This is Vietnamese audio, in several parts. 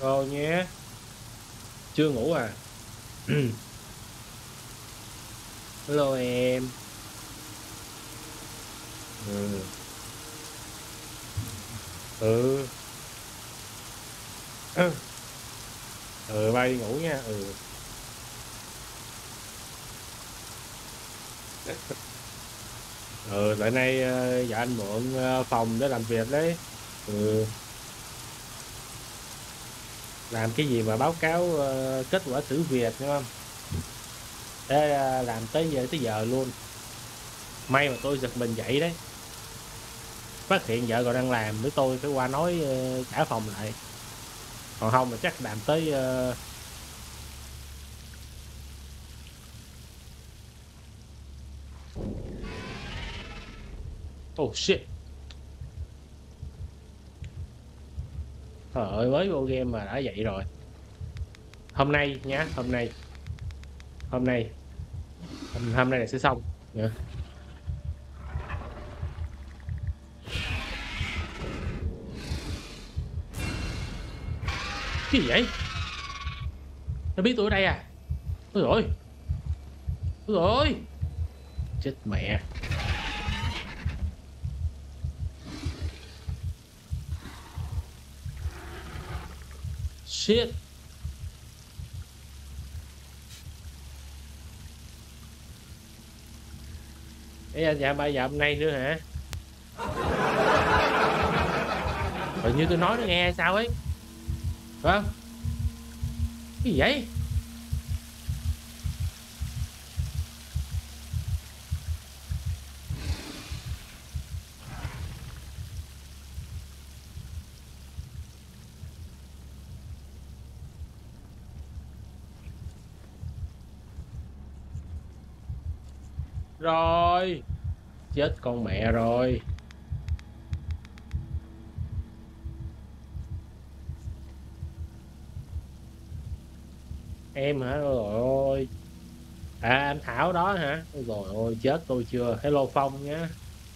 Rồi nhé. Chưa ngủ à? Hello em. Ừ. Ừ. Ừ, bay đi ngủ nha. Ừ. Ừ, tại nay dạ anh mượn phòng để làm việc đấy. Ừ. Làm cái gì mà báo cáo kết quả thử việc đúng không? Thế làm tới giờ luôn. May mà tôi giật mình dậy đấy. Phát hiện vợ còn đang làm với tôi phải qua nói trả phòng lại. Còn không mà chắc làm tới oh shit. Trời ơi, mới vô game mà đã vậy rồi. Hôm nay nhá, hôm nay hôm nay là sẽ xong. Dạ. Cái gì vậy? Nó biết tôi ở đây à? Ôi rồi, ôi rồi, chết mẹ. Shit. Ê, dạ ba dạ hôm nay nữa hả? Tự như tôi nói nó nghe hay sao ấy. Phải không? Cái gì vậy? Rồi, chết con mẹ rồi. Em hả? Ôi ôi. À, anh Thảo đó hả? Ôi rồi ôi, chết tôi chưa. Hello Phong nhá.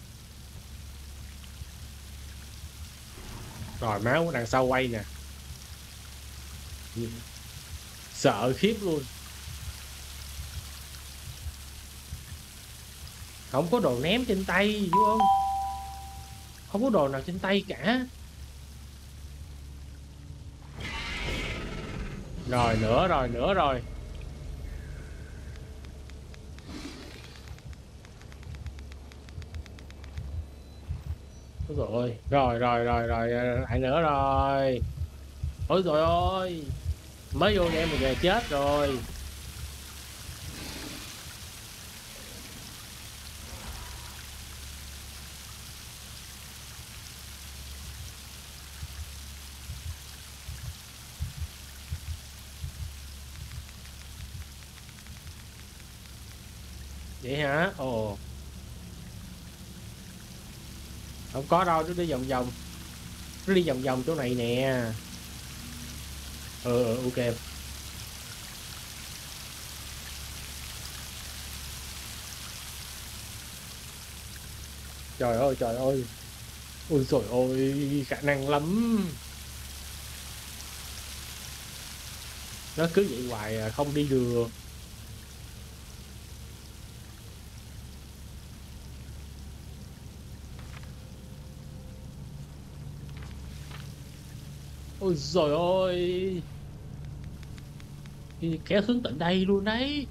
Rồi máu đằng sau quay nè. Sợ khiếp luôn. Không có đồ ném trên tay hiểu không? Không có đồ nào trên tay cả. Rồi nữa rồi nữa rồi. Ôi dồi ôi. Rồi lại nữa rồi. Ôi rồi ôi. Mới vô game mà về chết rồi. Vậy hả? Ồ. Không có đâu, nó đi vòng vòng. Nó đi vòng vòng chỗ này nè. Ok. Trời ơi trời ơi. Ôi trời ơi, khả năng lắm. Nó cứ vậy hoài à, không đi được. Ôi trời ơi. Kéo xuống tận đây luôn đấy.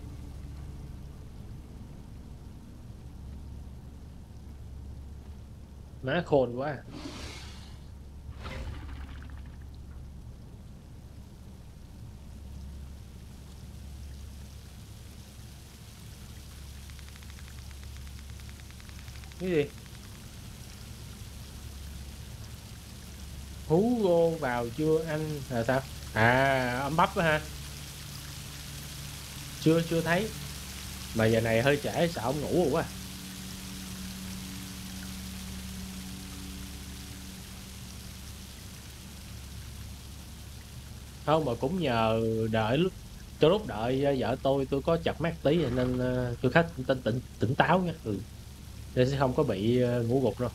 Má khôn quá. Cái gì? Hú gô vào chưa anh là sao? À, ấm bắp á ha. Chưa thấy. Mà giờ này hơi trễ sợ ông ngủ rồi quá. Không mà cũng nhờ đợi lúc từ lúc đợi vợ tôi có chập mắt tí nên tôi khá tỉnh táo nha. Ừ. Nên sẽ không có bị ngủ gục đâu.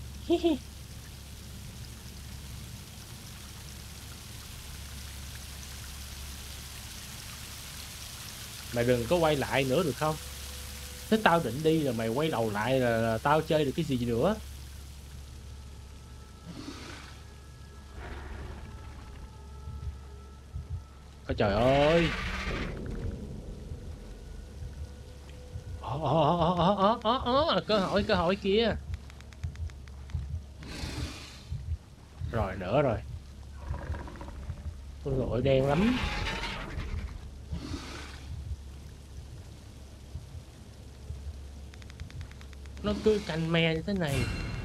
Mày đừng có quay lại nữa được không? Thế tao định đi rồi mày quay đầu lại là tao chơi được cái gì nữa? Ôi trời ơi. Cơ hội kia. Rồi nữa rồi. Ôi lội đen lắm. Nó cứ canh me như thế này.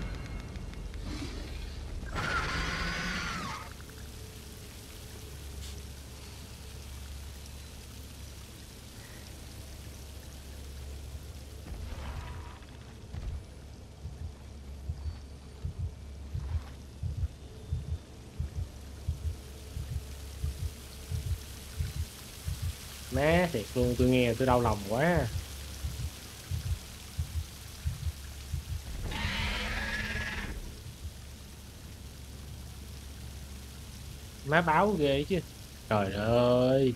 Má thiệt luôn, tôi nghe tôi đau lòng quá. Má báo ghê chứ. Trời ơi.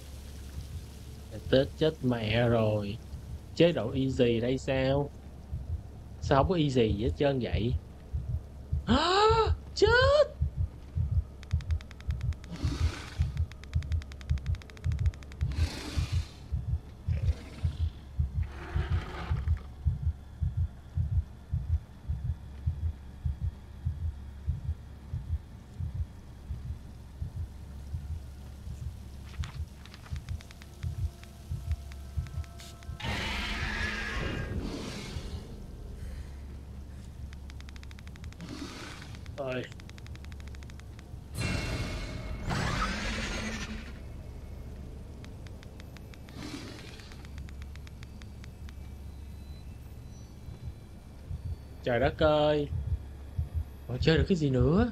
Tết chết mẹ rồi. Chế độ easy đây sao? Sao không có easy gì hết trơn vậy? Chết. Ơi. Trời đất ơi. Còn chơi được cái gì nữa?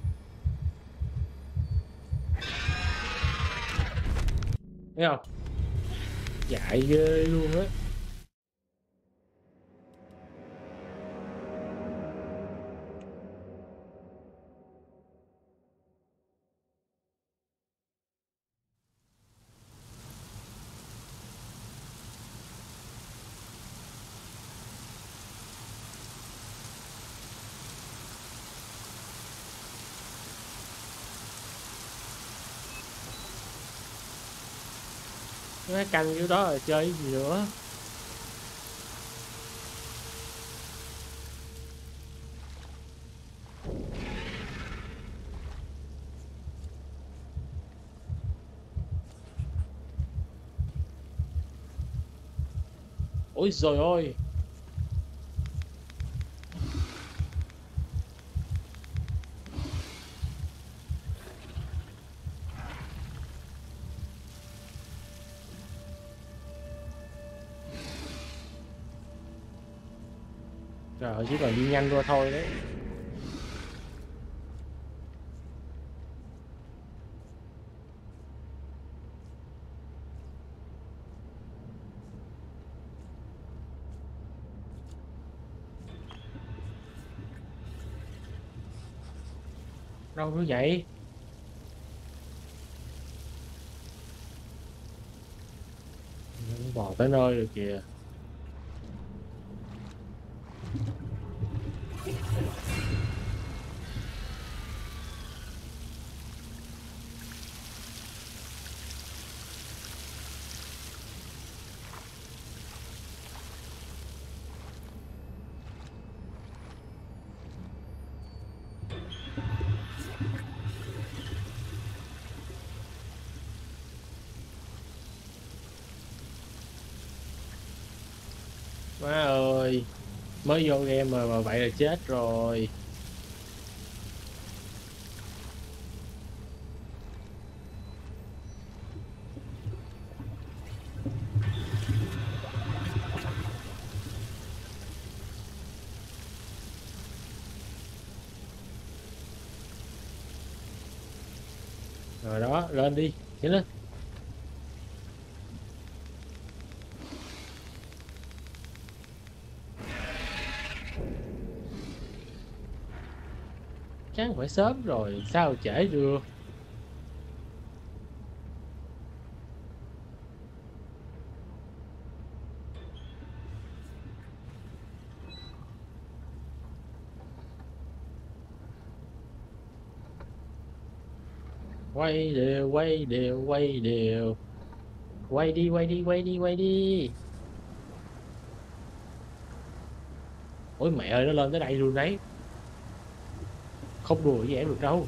Thấy không? Dại ghê luôn á. Nó canh vô đó rồi chơi cái gì nữa? Ôi trời ơi. Trời ơi, chỉ cần đi nhanh qua thôi đấy. Đâu cứ vậy. Bò tới nơi rồi kìa. Má ơi. Mới vô game mà vậy là chết rồi. Rồi đó, lên đi. Tiến lên. Chắc phải sớm rồi, sao trễ được. Quay đều, quay đều, quay đều. Quay đi, quay đi, quay đi, quay đi. Ôi mẹ ơi, nó lên tới đây luôn đấy. Không đùa với em được đâu.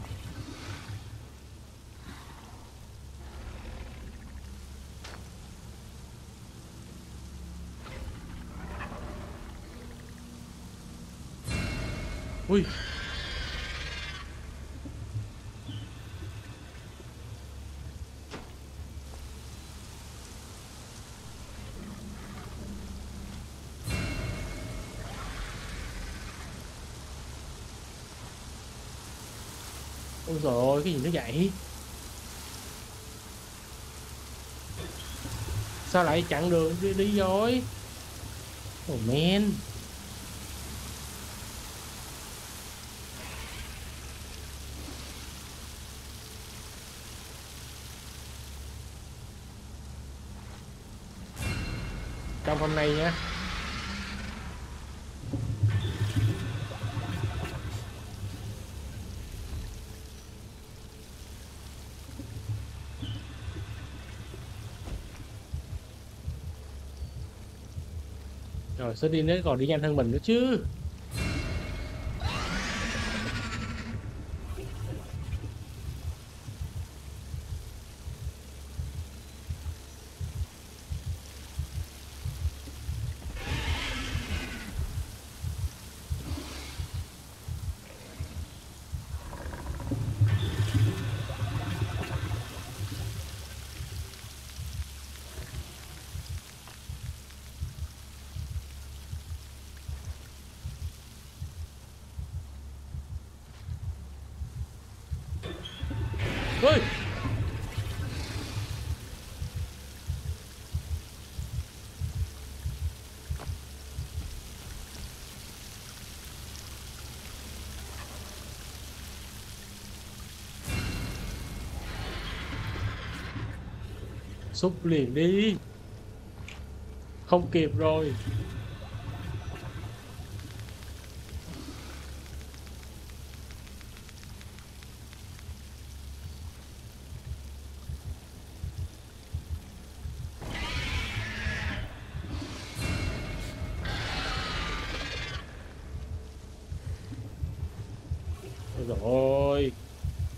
Ui. Ôi trời ơi, cái gì nó vậy? Sao lại chặn đường đi rồi? Oh man. Trong hôm nay nha. Rồi sẽ đi, nó còn đi nhanh hơn mình nữa chứ. Ui. Xúc liền đi. Không kịp rồi. Ôi rồi.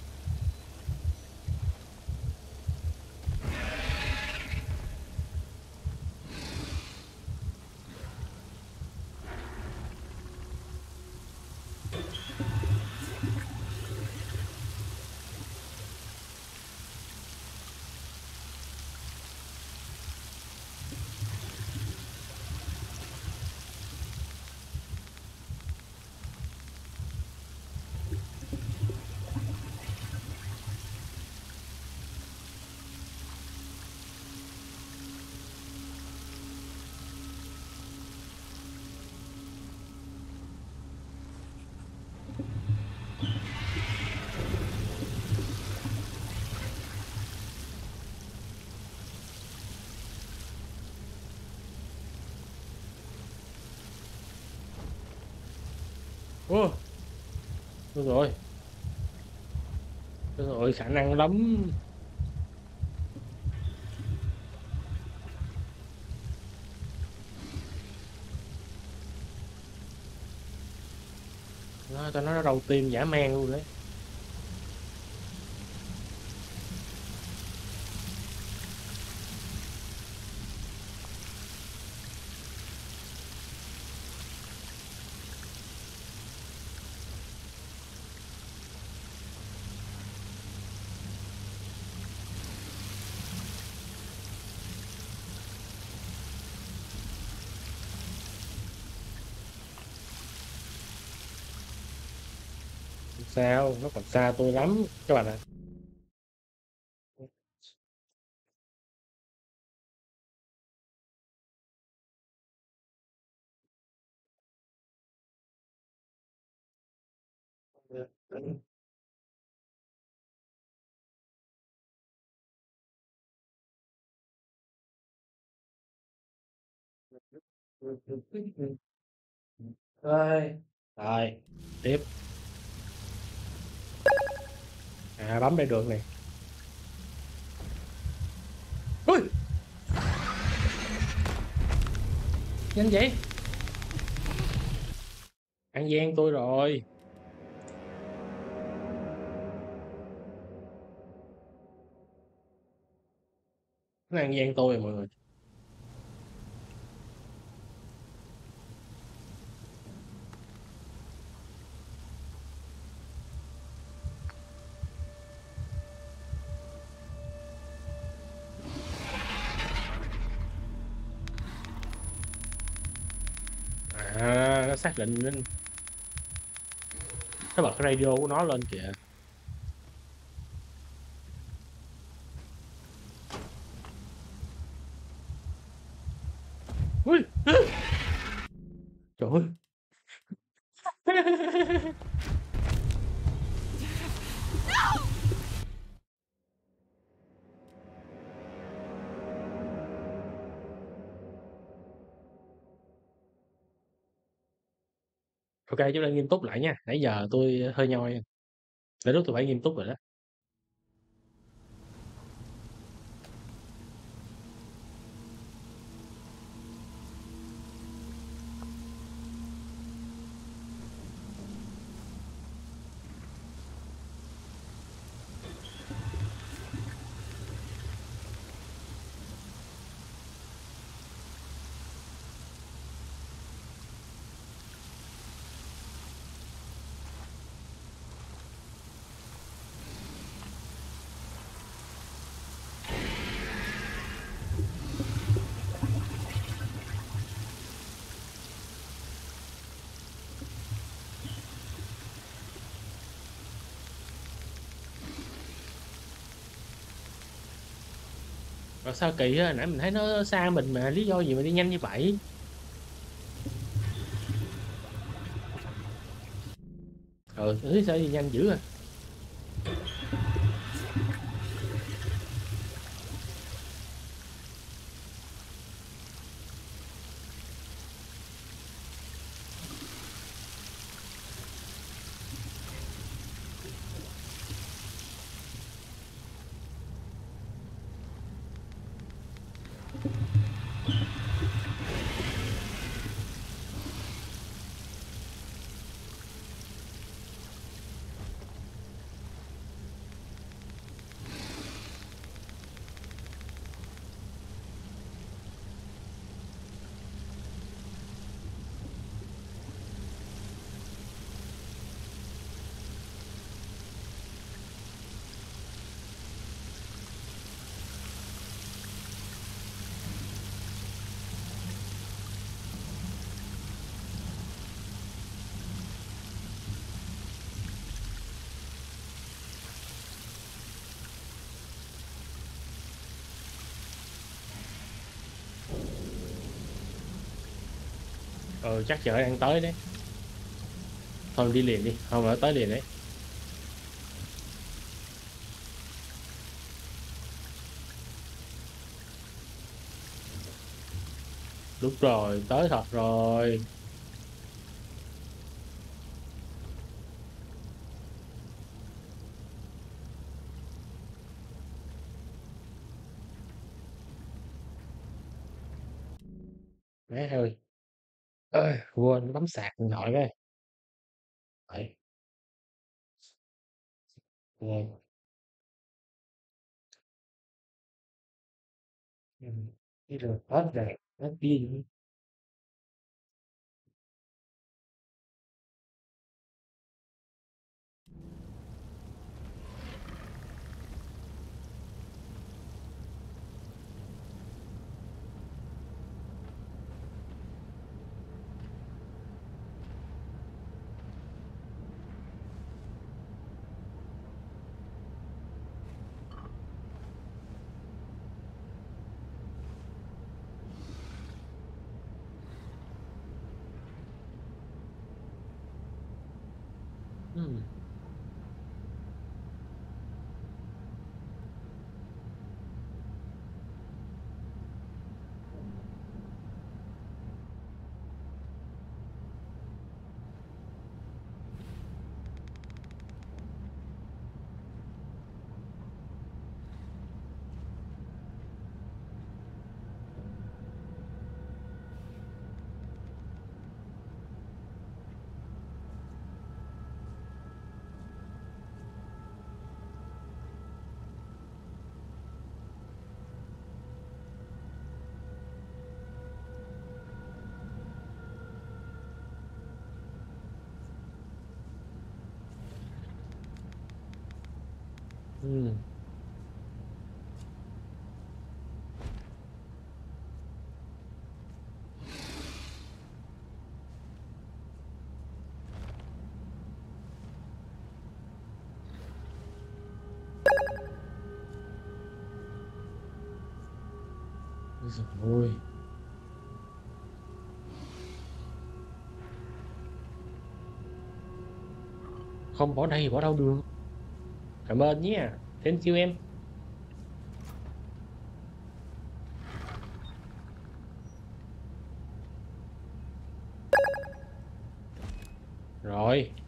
Ô. Ôi rồi. Ôi rồi, khả năng lắm. Nó tao nói đầu tiên dã man luôn đấy. Sao nó còn xa tôi lắm các bạn ạ. Rồi. Rồi tiếp. À, bấm đây được này. Ui, nhanh vậy, ăn gian tôi rồi. Nó ăn gian tôi rồi mọi người. À, nó xác định nó bật cái radio của nó lên kìa. Ui, trời ơi. Ok, chúng ta nghiêm túc lại nha, nãy giờ tôi hơi nhoi, để lúc tôi phải nghiêm túc rồi đó. Rồi sao kỳ á, nãy mình thấy nó xa mình mà lý do gì mà đi nhanh như vậy? Sao đi nhanh dữ à? Chắc chở đang tới đấy. Thôi đi liền đi, không phải tới liền đấy. Đúng rồi, tới thật rồi. Má ơi, ơi quên bấm sạc điện thoại cái. Đấy, nghe. Ừ, đi rồi hết rồi, hết pin. Ừ. Ừ. Rồi. Không bỏ đây bỏ đâu được. Cảm ơn nhé. Thank you em. Rồi,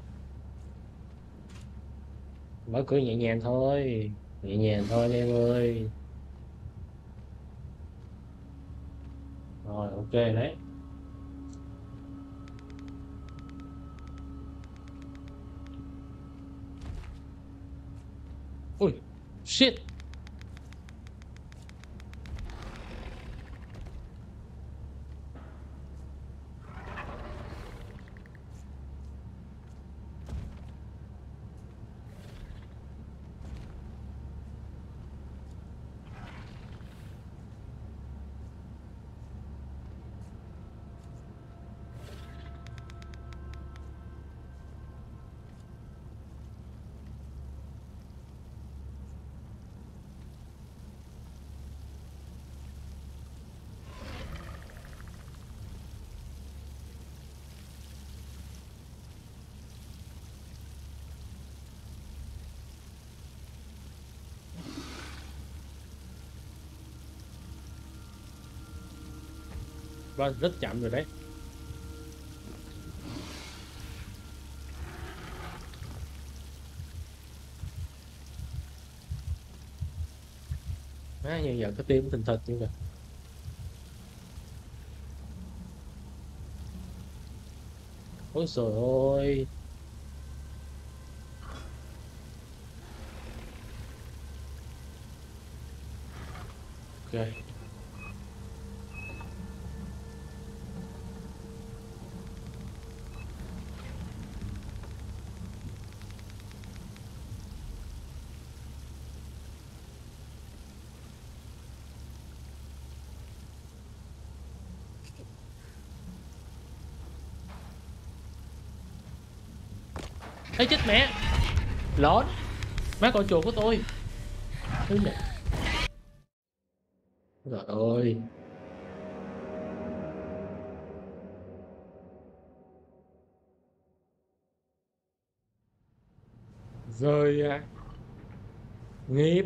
mở cửa nhẹ nhàng thôi. Nhẹ nhàng thôi anh em ơi. Rồi, ok đấy. Ui, shit. Vâng, rất chậm rồi đấy. Má, giờ giờ cái tim thình thịch như kìa. Ôi trời ơi. Ok. Ấy chết mẹ. Lón. Má con chuột của tôi. Thứ này. Trời ơi. Rơi à. Nghiệp.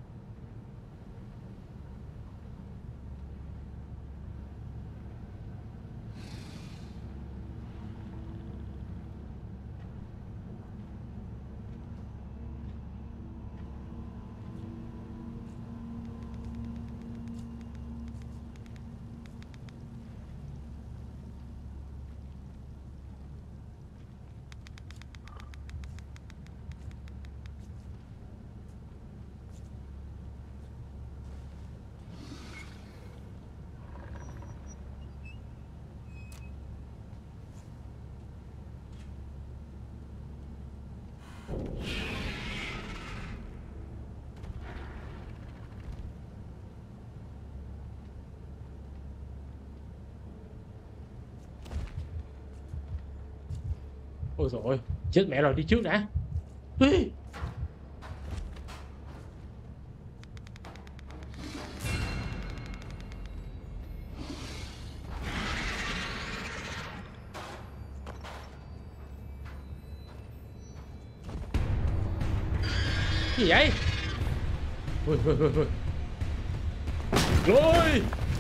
Ôi trời ơi. Chết mẹ rồi, đi trước đã. Ui, cái gì vậy? Ui, ui, ui, ui. Rồi.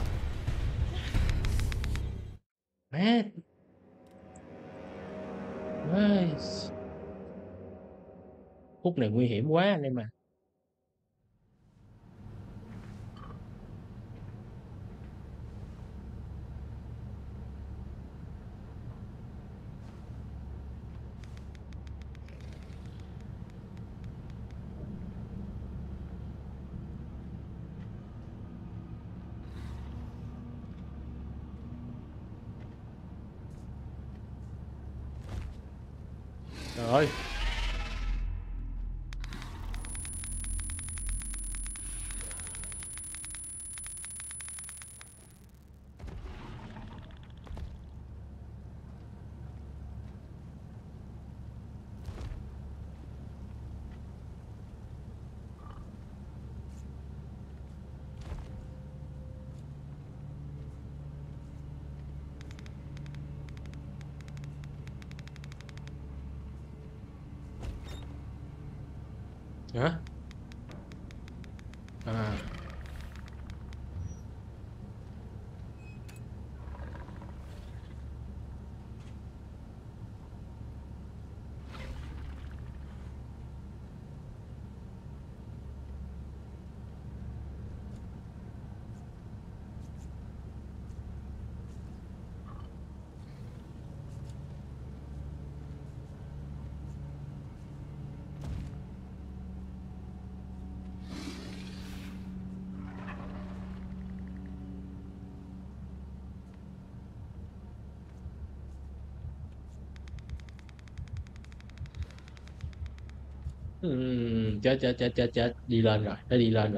Mẹ. Ơi, khúc này nguy hiểm quá anh em à. Trời ơi. Hả? À. Chết chết chết chết chết, đi lên rồi, nó đi lên rồi.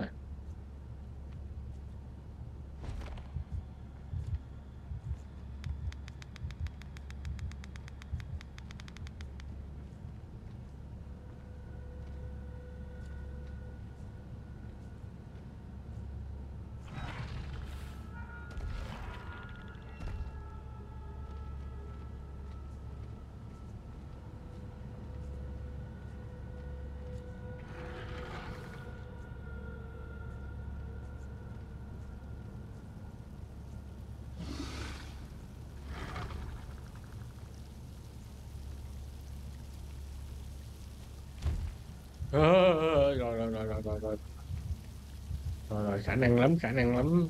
Rồi rồi rồi rồi rồi rồi rồi rồi, khả năng lắm, khả năng lắm.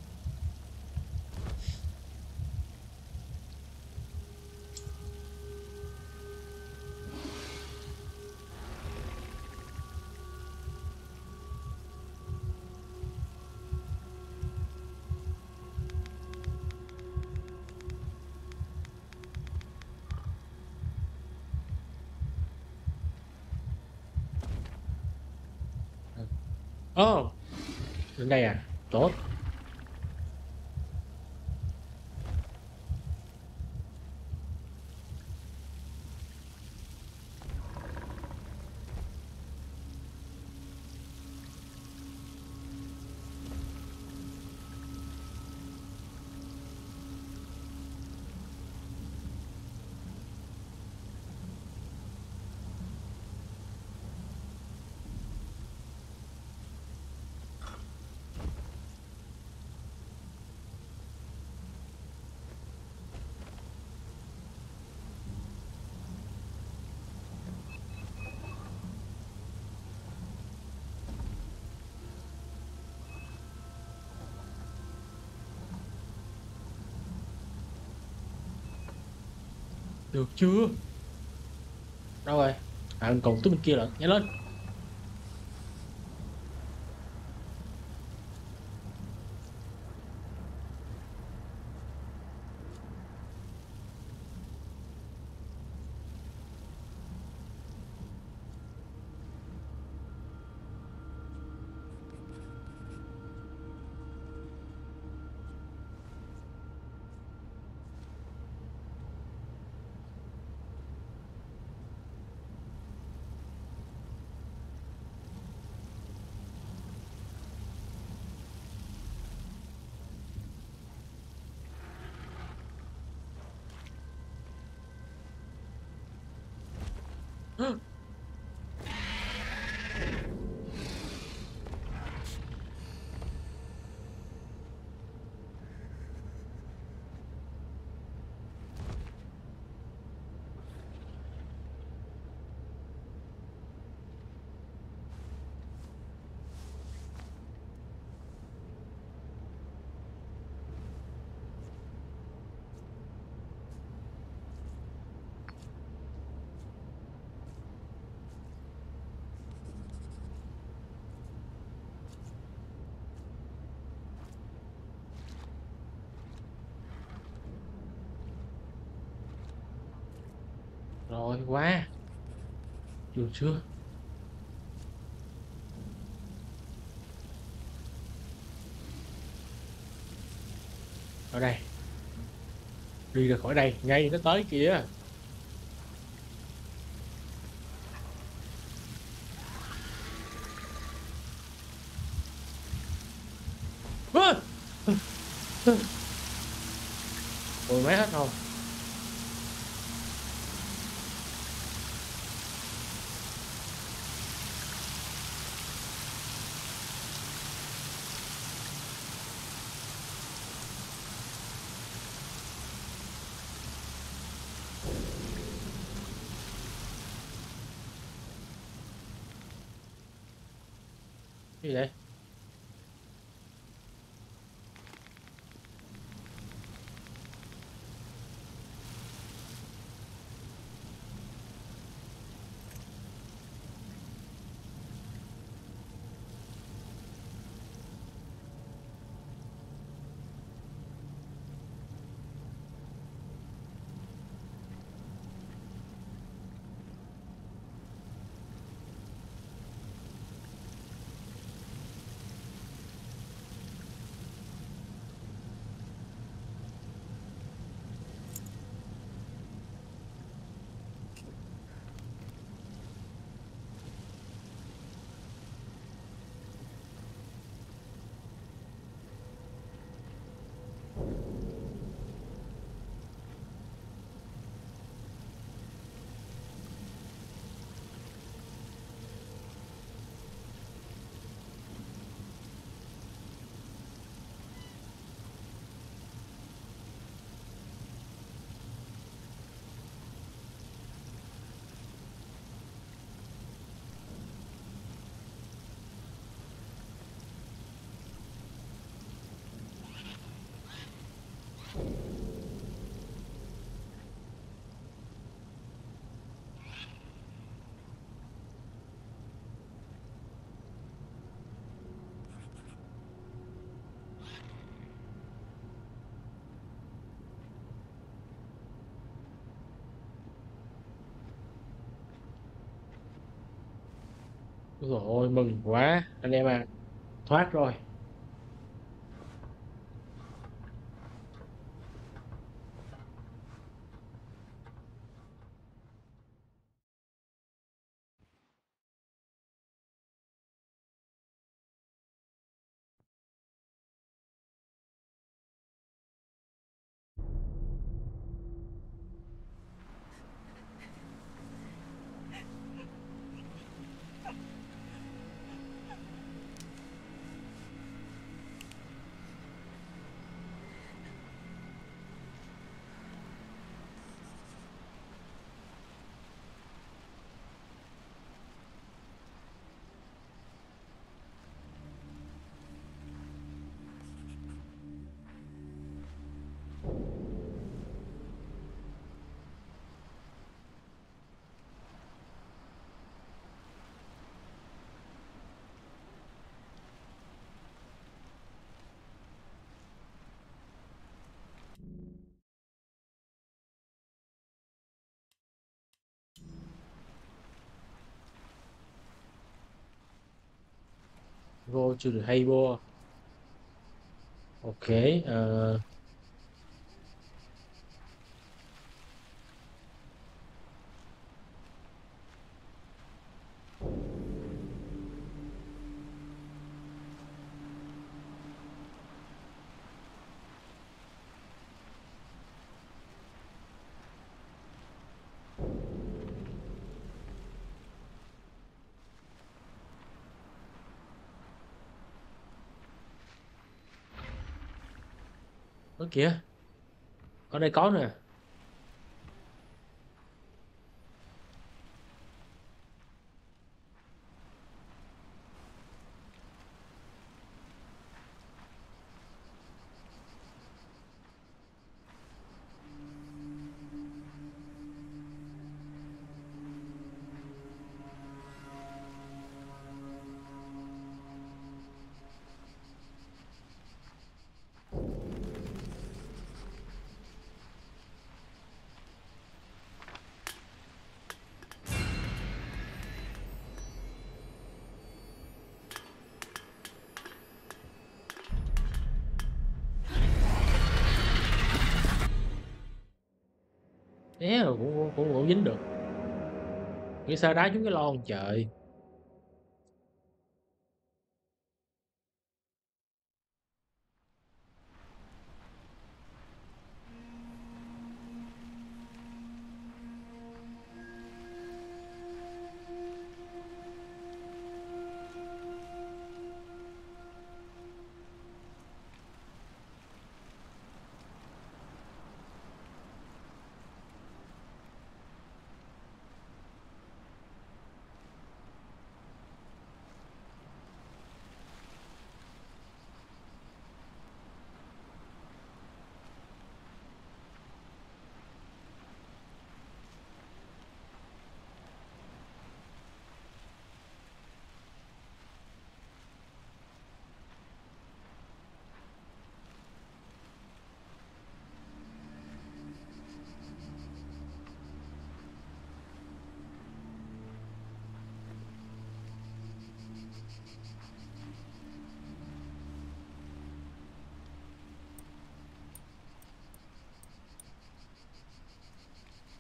Ồ, đến đây à, tốt. Được chưa? Đâu rồi? À, còn tới bên kia rồi, nhảy lên. Rồi qua, được chưa? Ở đây, đi ra khỏi đây, ngay nó tới kìa. Ơ! Ôi má hết rồi. Cái gì vậy? Ôi dồi ôi, mừng quá anh em à, thoát rồi. Go to the Heibo. Ok. ờ, Ở kìa, ở đây có nè. Té rồi cũng không dính được. Nghĩ sao đá trúng cái lon trời.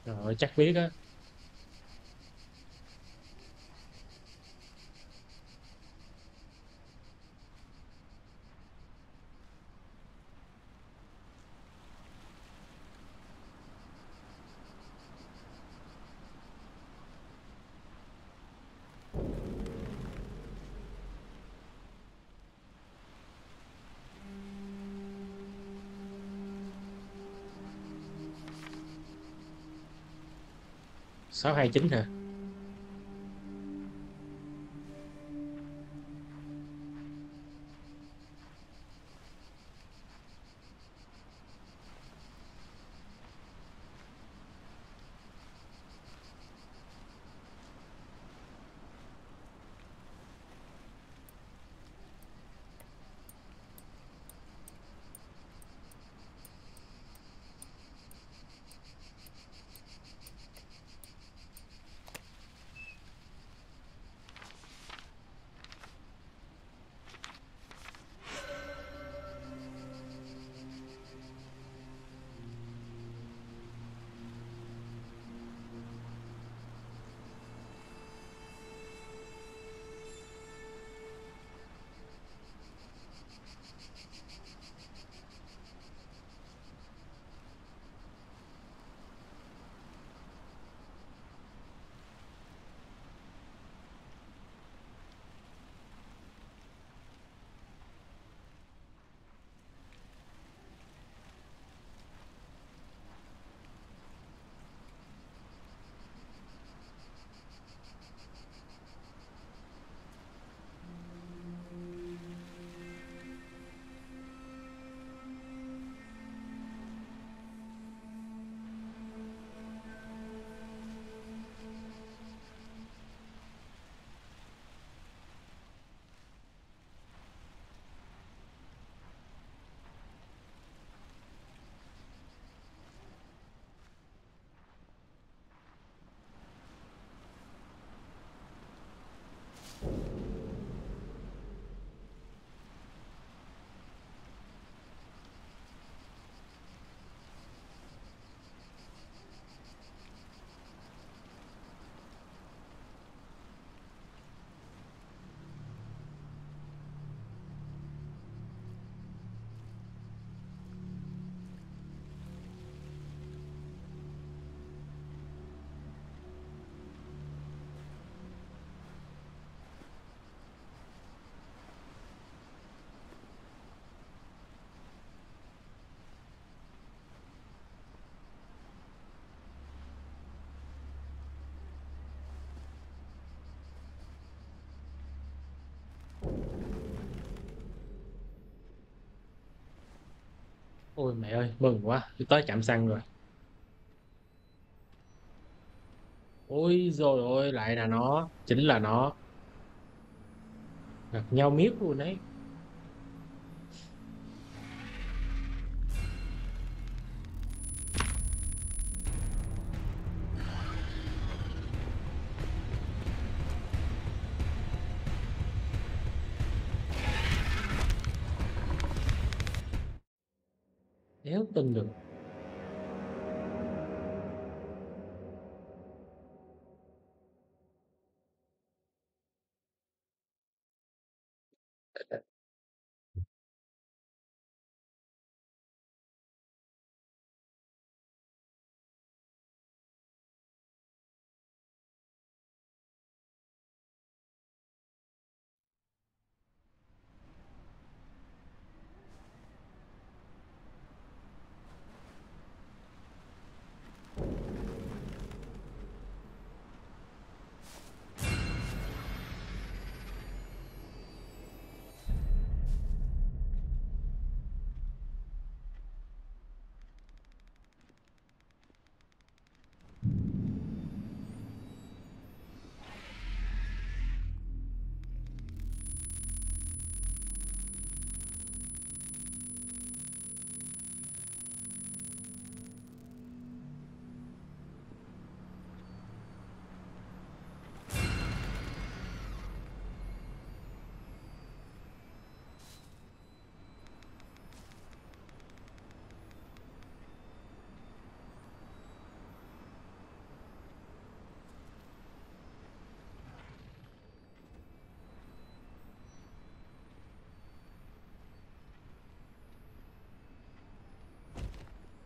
Rồi chắc biết á. 629 hả? Ôi mẹ ơi, mừng quá, tôi tới trạm xăng rồi. Ôi rồi ôi, lại là nó, chính là nó. Gặp nhau miết luôn đấy. Đéo tin được.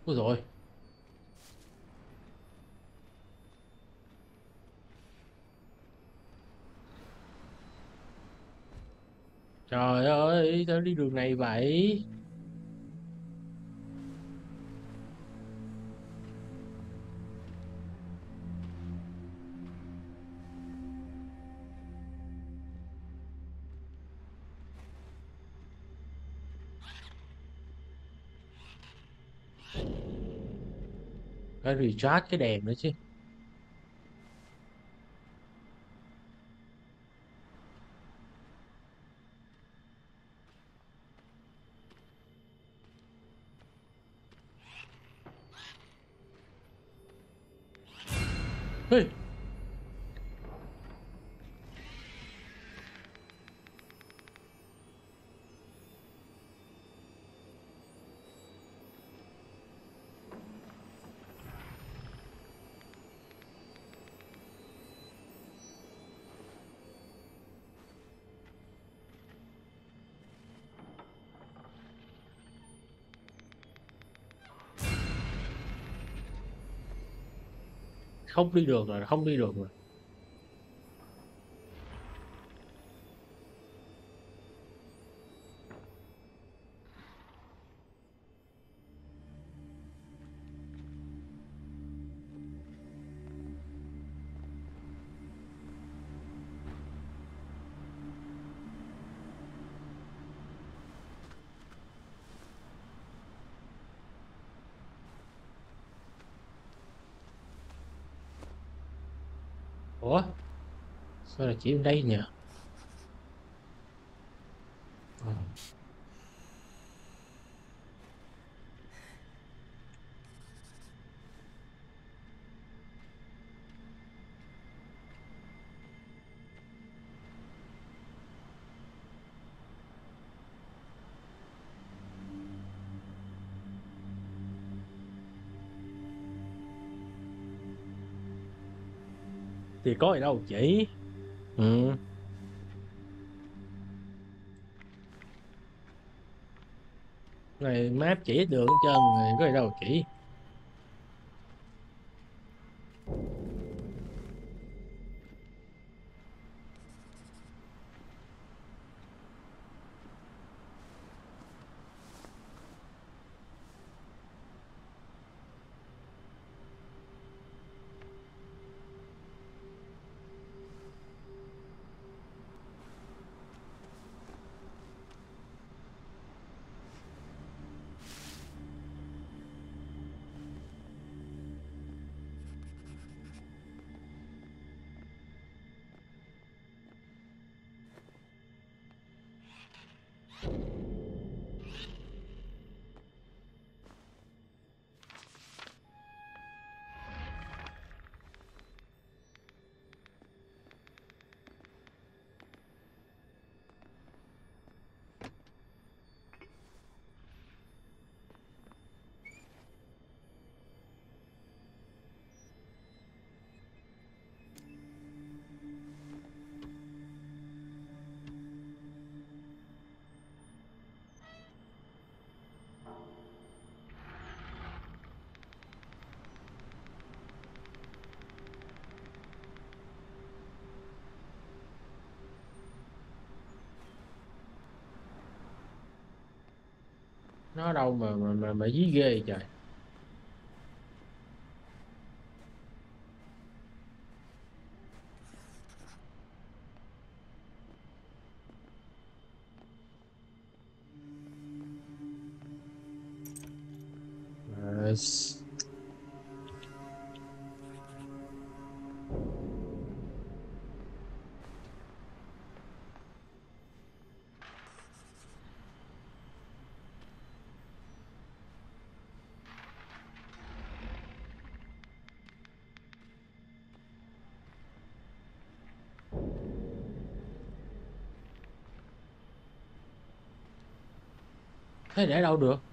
Ôi rồi, trời ơi sao đi đường này vậy? Phải recharge cái đèn nữa chứ. Ê, không đi được rồi, không đi được rồi. Ủa sao là chỉ ở đây nhỉ? Ờ, thì có gì đâu chỉ. Ừ, này map chỉ hết đường hết trơn rồi, có gì đâu chỉ. Nó đâu mà dí ghê vậy trời. Ờ, thế để đâu được.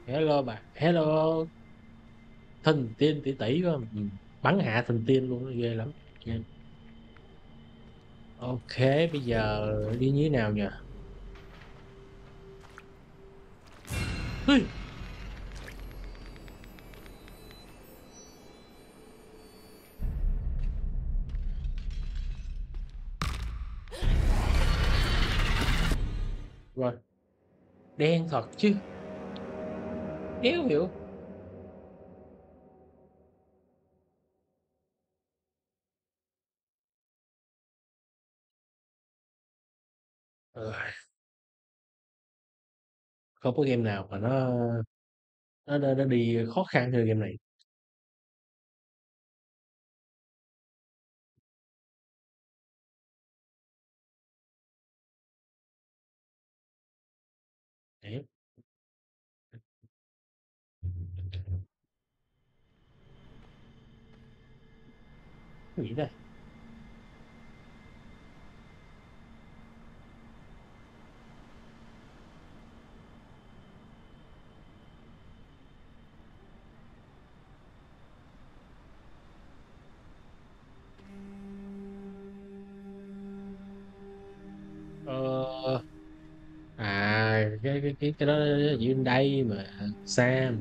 Hello bà, hello. Thần tiên tỷ tỷ phải không? Ừ. Bắn hạ thần tiên luôn, ghê lắm. Ghê. Ok, bây giờ đi như thế nào nhỉ? Ui, rồi, đen thật chứ, đéo hiểu. Ờ, không có game nào mà nó đi khó khăn hơn game này. Đấy, cái gì đây? Ờ, cái đó diễn đây mà Sam,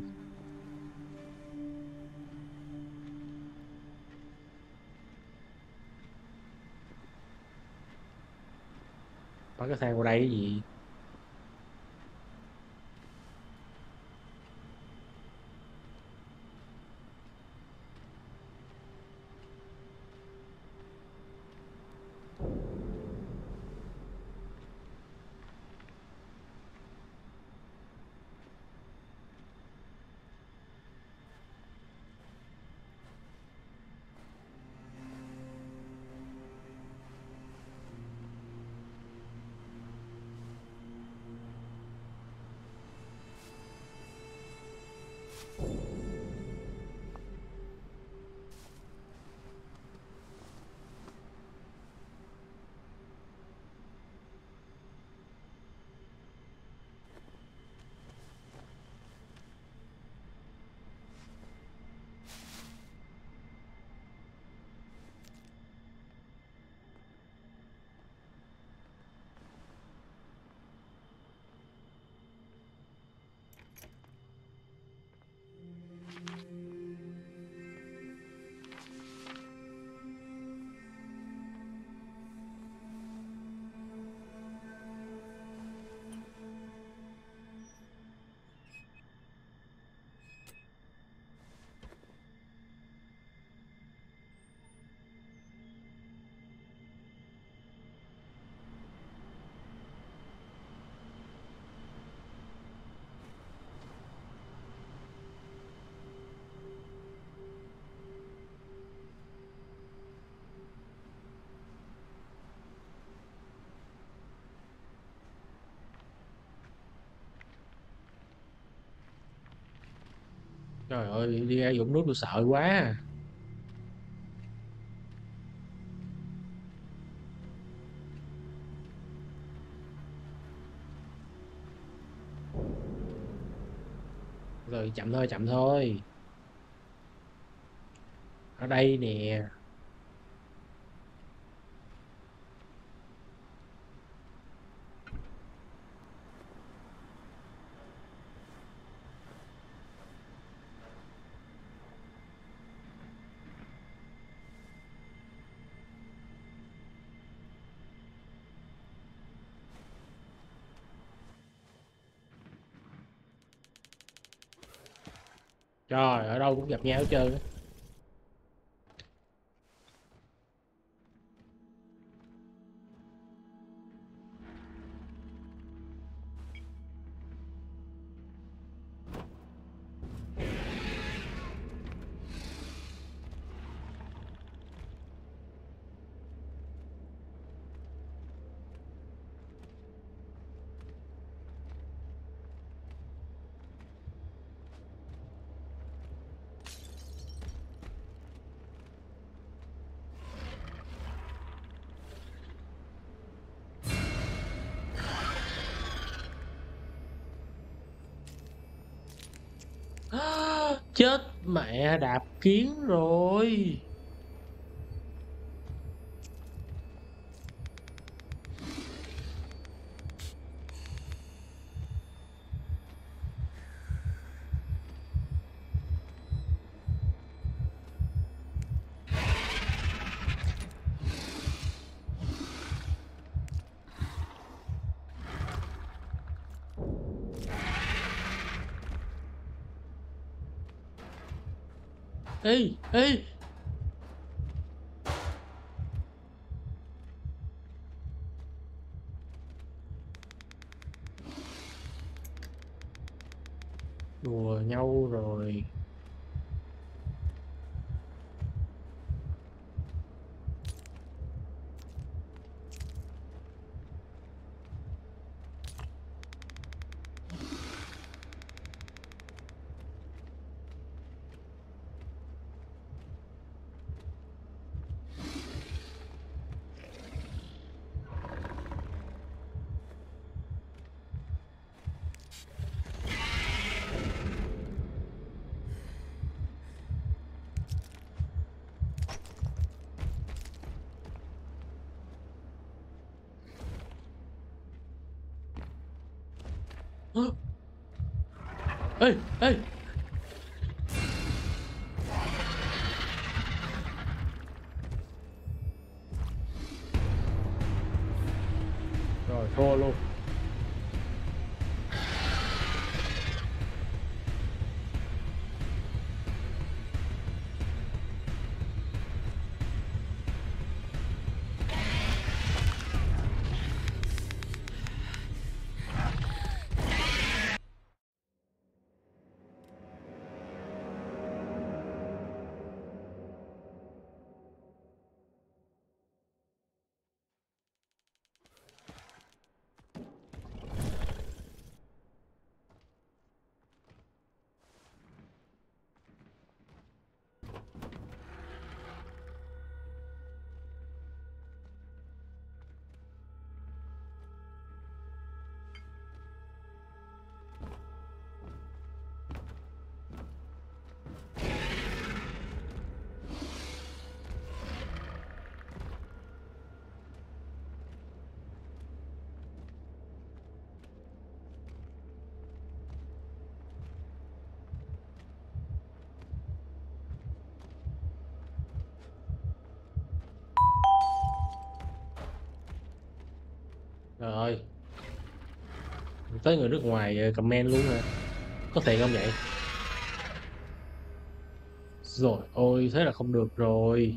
bắt cái thang qua đây cái gì? Trời ơi, đi ra dụng nước tôi sợ quá à. Rồi chậm thôi, ở đây nè. Trời, ở đâu cũng gặp nhau hết trơn á. Chết mẹ đạp kiến rồi. Ê, ê. Đùa nhau rồi. Ơ, ê, ê. Rồi thua luôn. Rồi tới người nước ngoài comment luôn hả? Có thiệt không vậy? Rồi ôi thế là không được rồi.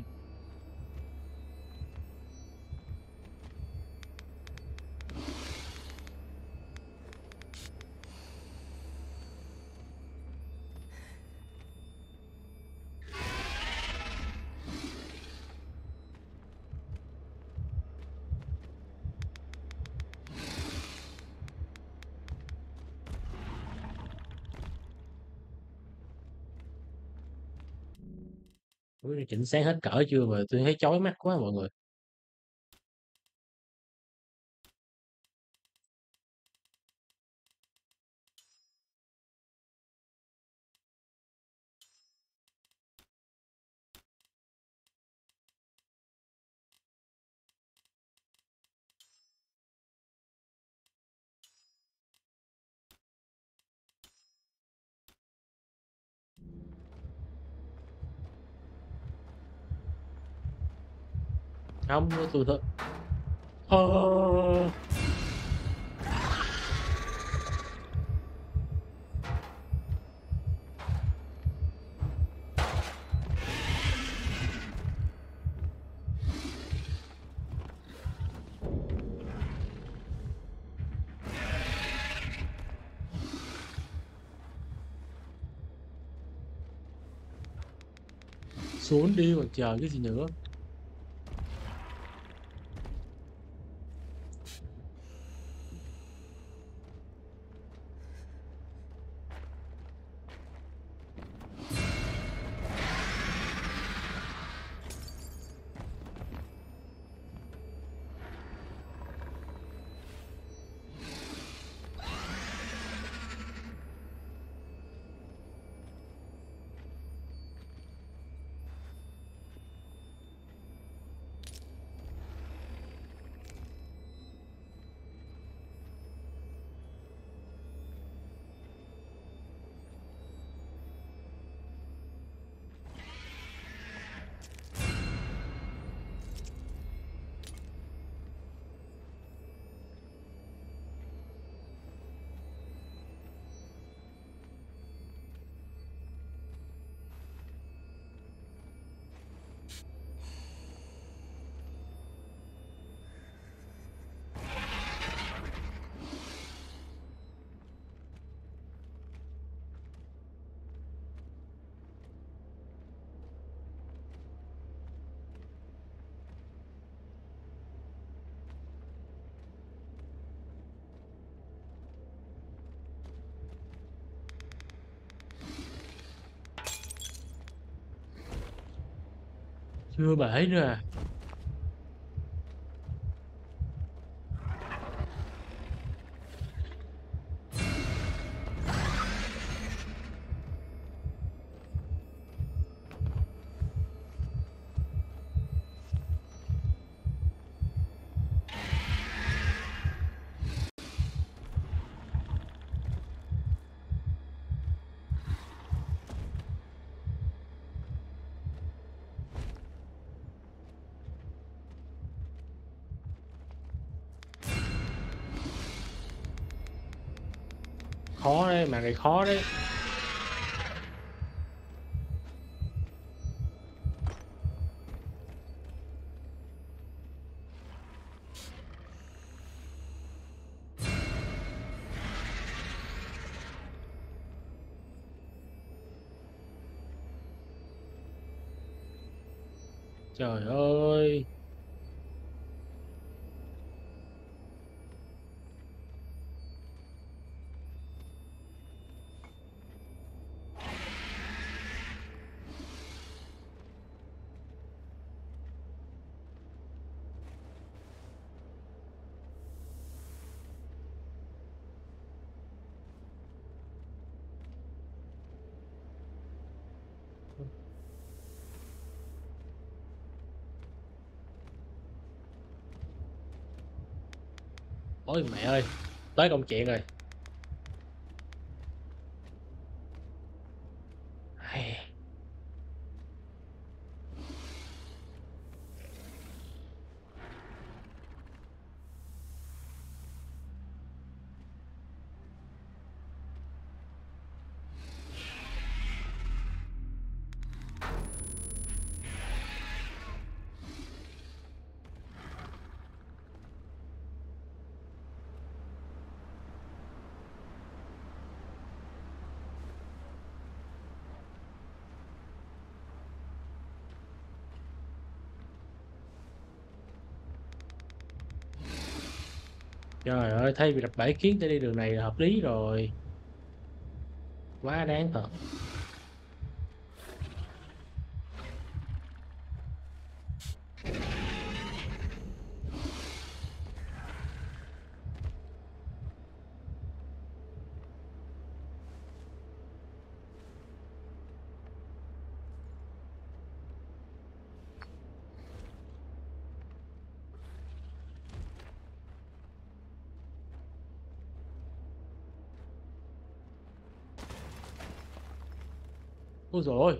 Ui, chỉnh sáng hết cỡ chưa mà tôi thấy chói mắt quá mọi người. Không tôi thôi. Ờ, xuống đi mà chờ cái gì nữa. Chưa bể nữa à? Khó đấy, màn này khó đấy. Trời ơi. Ôi mẹ ơi, tới công chuyện rồi. Ai, trời ơi, thay vì đập bể kiến tới đi đường này là hợp lý rồi. Quá đáng thật. Ôi dồi ôi.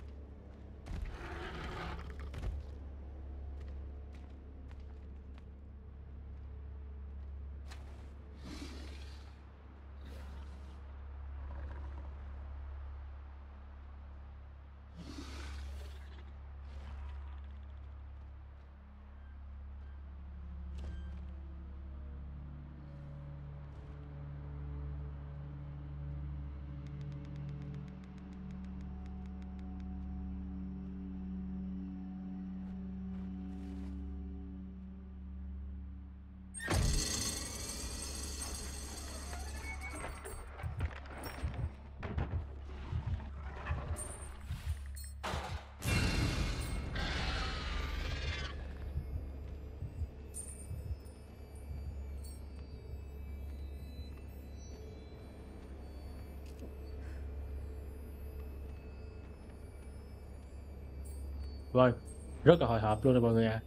Vâng, rất là hồi hộp luôn rồi mọi người ạ.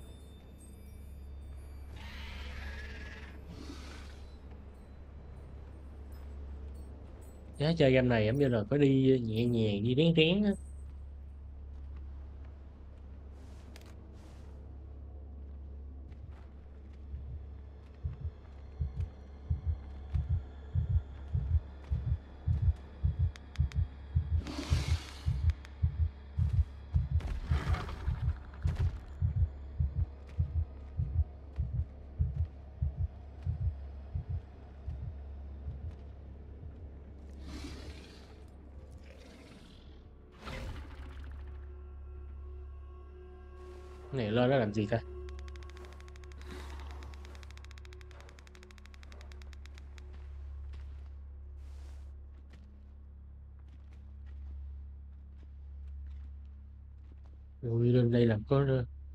Giá chơi game này giống như là có đi nhẹ nhàng, đi rén rén á. Cái này lên đó làm gì ta? Ui, lên đây làm có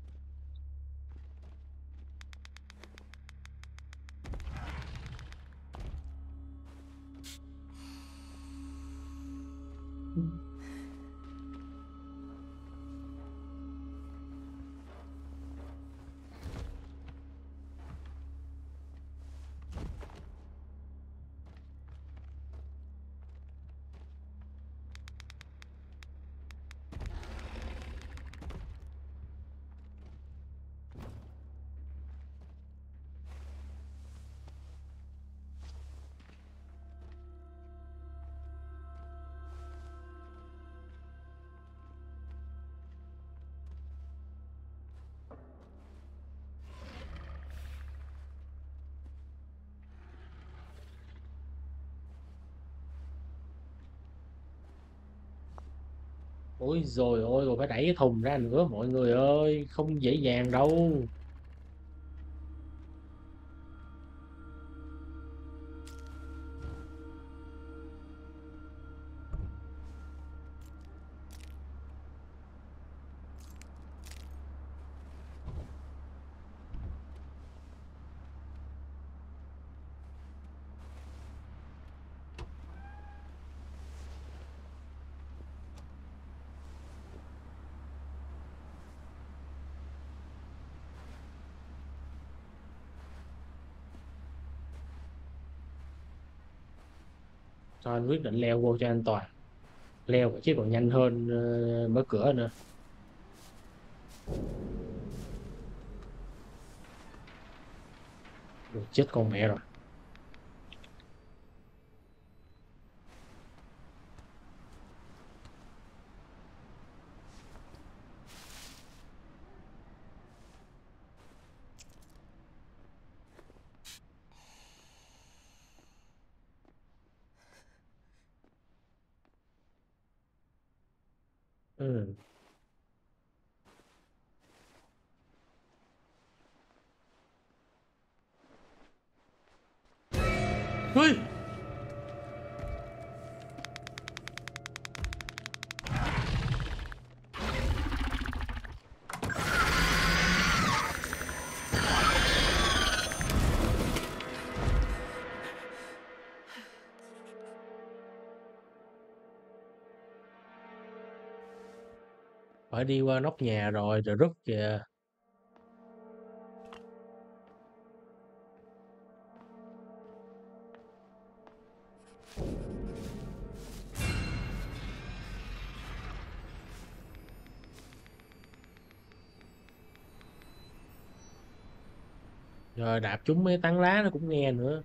ôi rồi ôi, rồi phải đẩy cái thùng ra nữa mọi người ơi, không dễ dàng đâu. Cho anh quyết định leo vô cho an toàn, leo chứ còn nhanh hơn mở cửa nữa. Được, chết con mẹ rồi. Ừ. Ui, phải đi qua nóc nhà rồi rồi rút kìa. Rồi đạp trúng mấy tán lá nó cũng nghe nữa.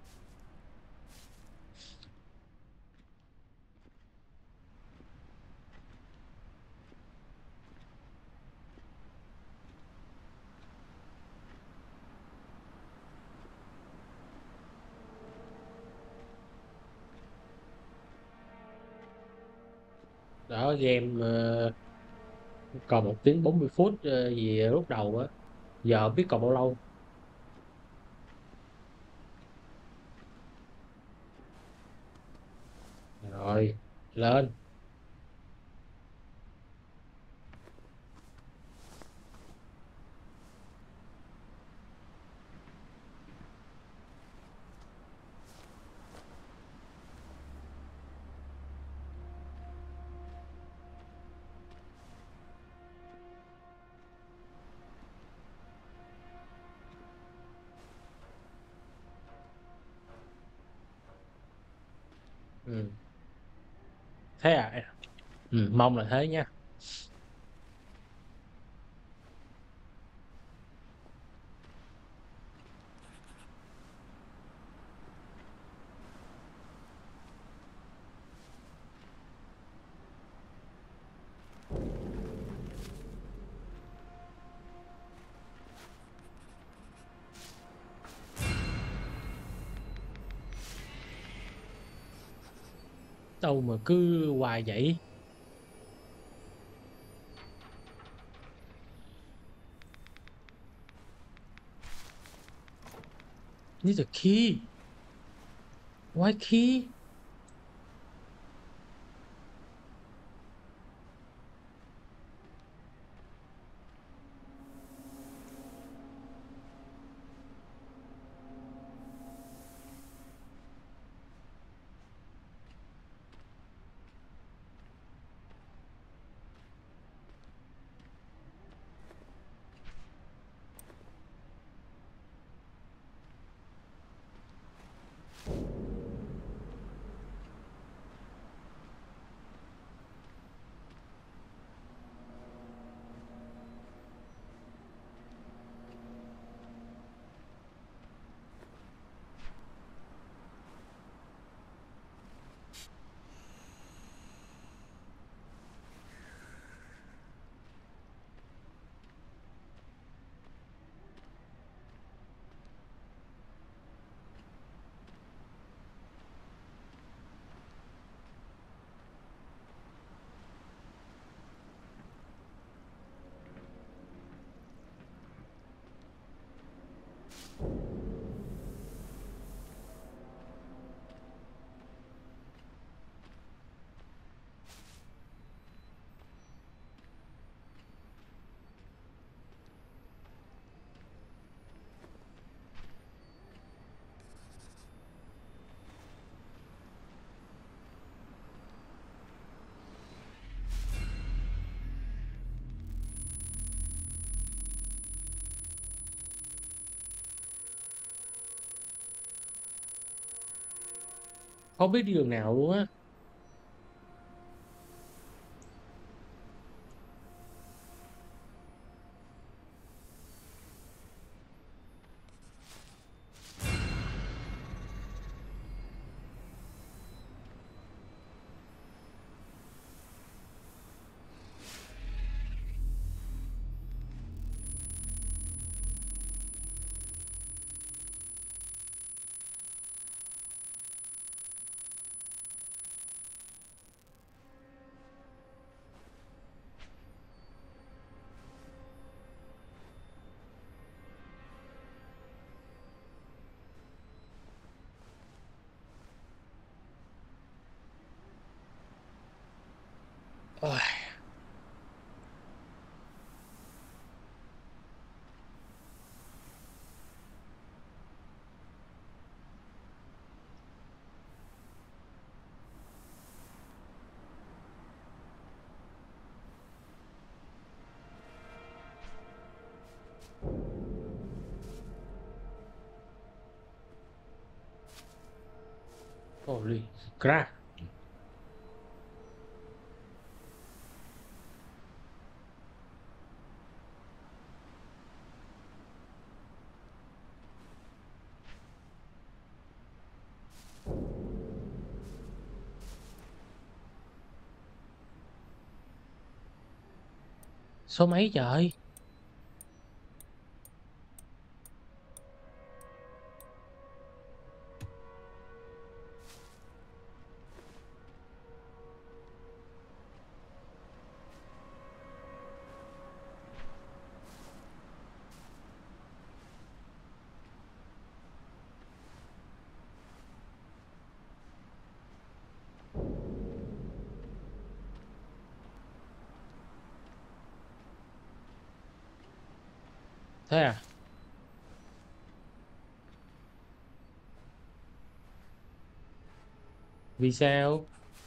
Đó game còn 1 tiếng 40 phút gì lúc đầu á, giờ không biết còn bao lâu. Rồi lên. Ừ. Thế à. Ừ, mong là thế nha. Đâu mà cứ hoài vậy. Need a key. Why key? Không biết đi đường nào luôn á. Ôi, holy crap. Số mấy trời? Thế à? Vì sao?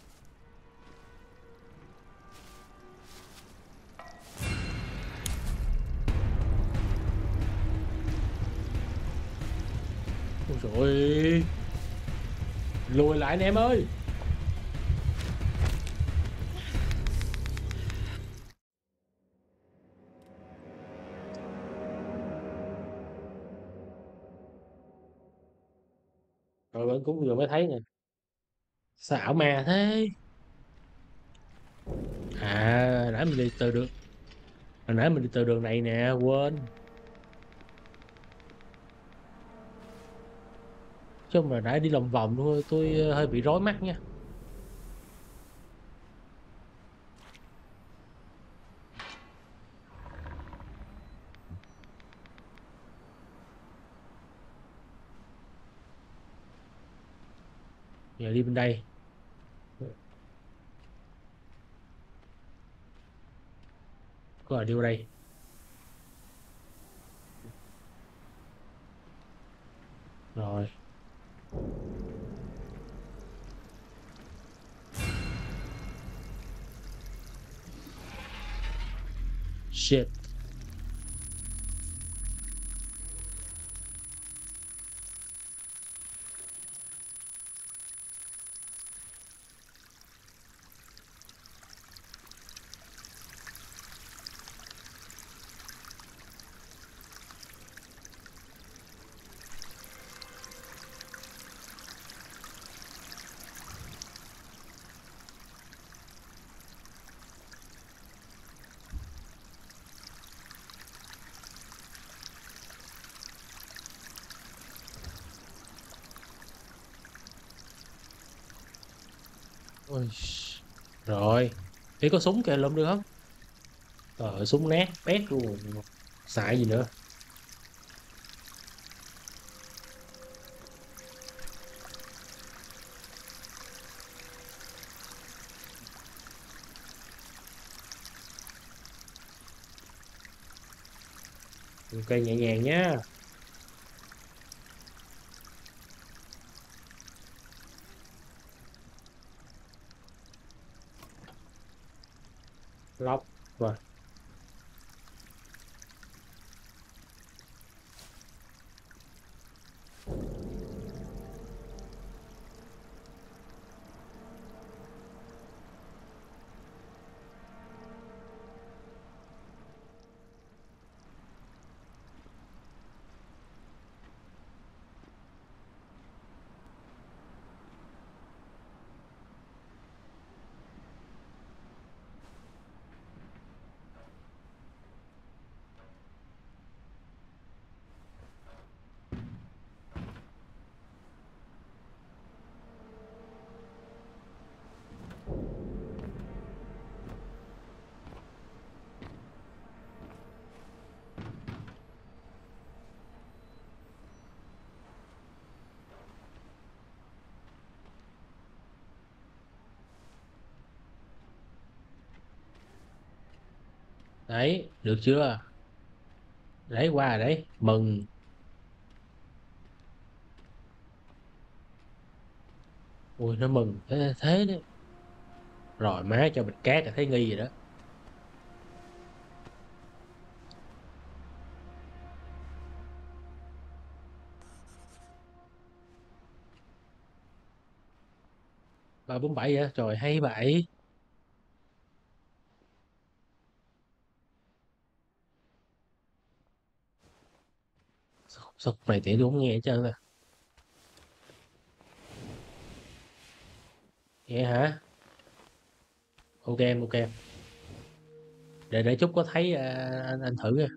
Ôi trời ơi, lùi lại anh em ơi. Rồi vẫn cũng vừa mới thấy nè. Sao ảo ma thế? À, nãy mình đi từ đường, hồi nãy mình đi từ đường này nè, quên. Chứ mà nãy đi lòng vòng thôi, tôi hơi bị rối mắt nha. Giờ đi bên đây. Có là đi vào đây. Rồi, shit. Ôi, rồi. Thế có súng kìa lượm được không? Súng nát, bét luôn. Xài gì nữa. Ok, nhẹ nhàng nhá. Lóc. Rồi. Đấy, được chưa? Đấy, qua rồi đấy, mừng. Ui, nó mừng thế, thế đấy. Rồi má cho bịch cát là thấy nghi rồi đó. Ba bốn bảy hả? Trời hay vậy. Sao này tiện tôi không nghe hết trơn à? Vậy hả? Ok em, ok em. Để chút có thấy anh thử nha.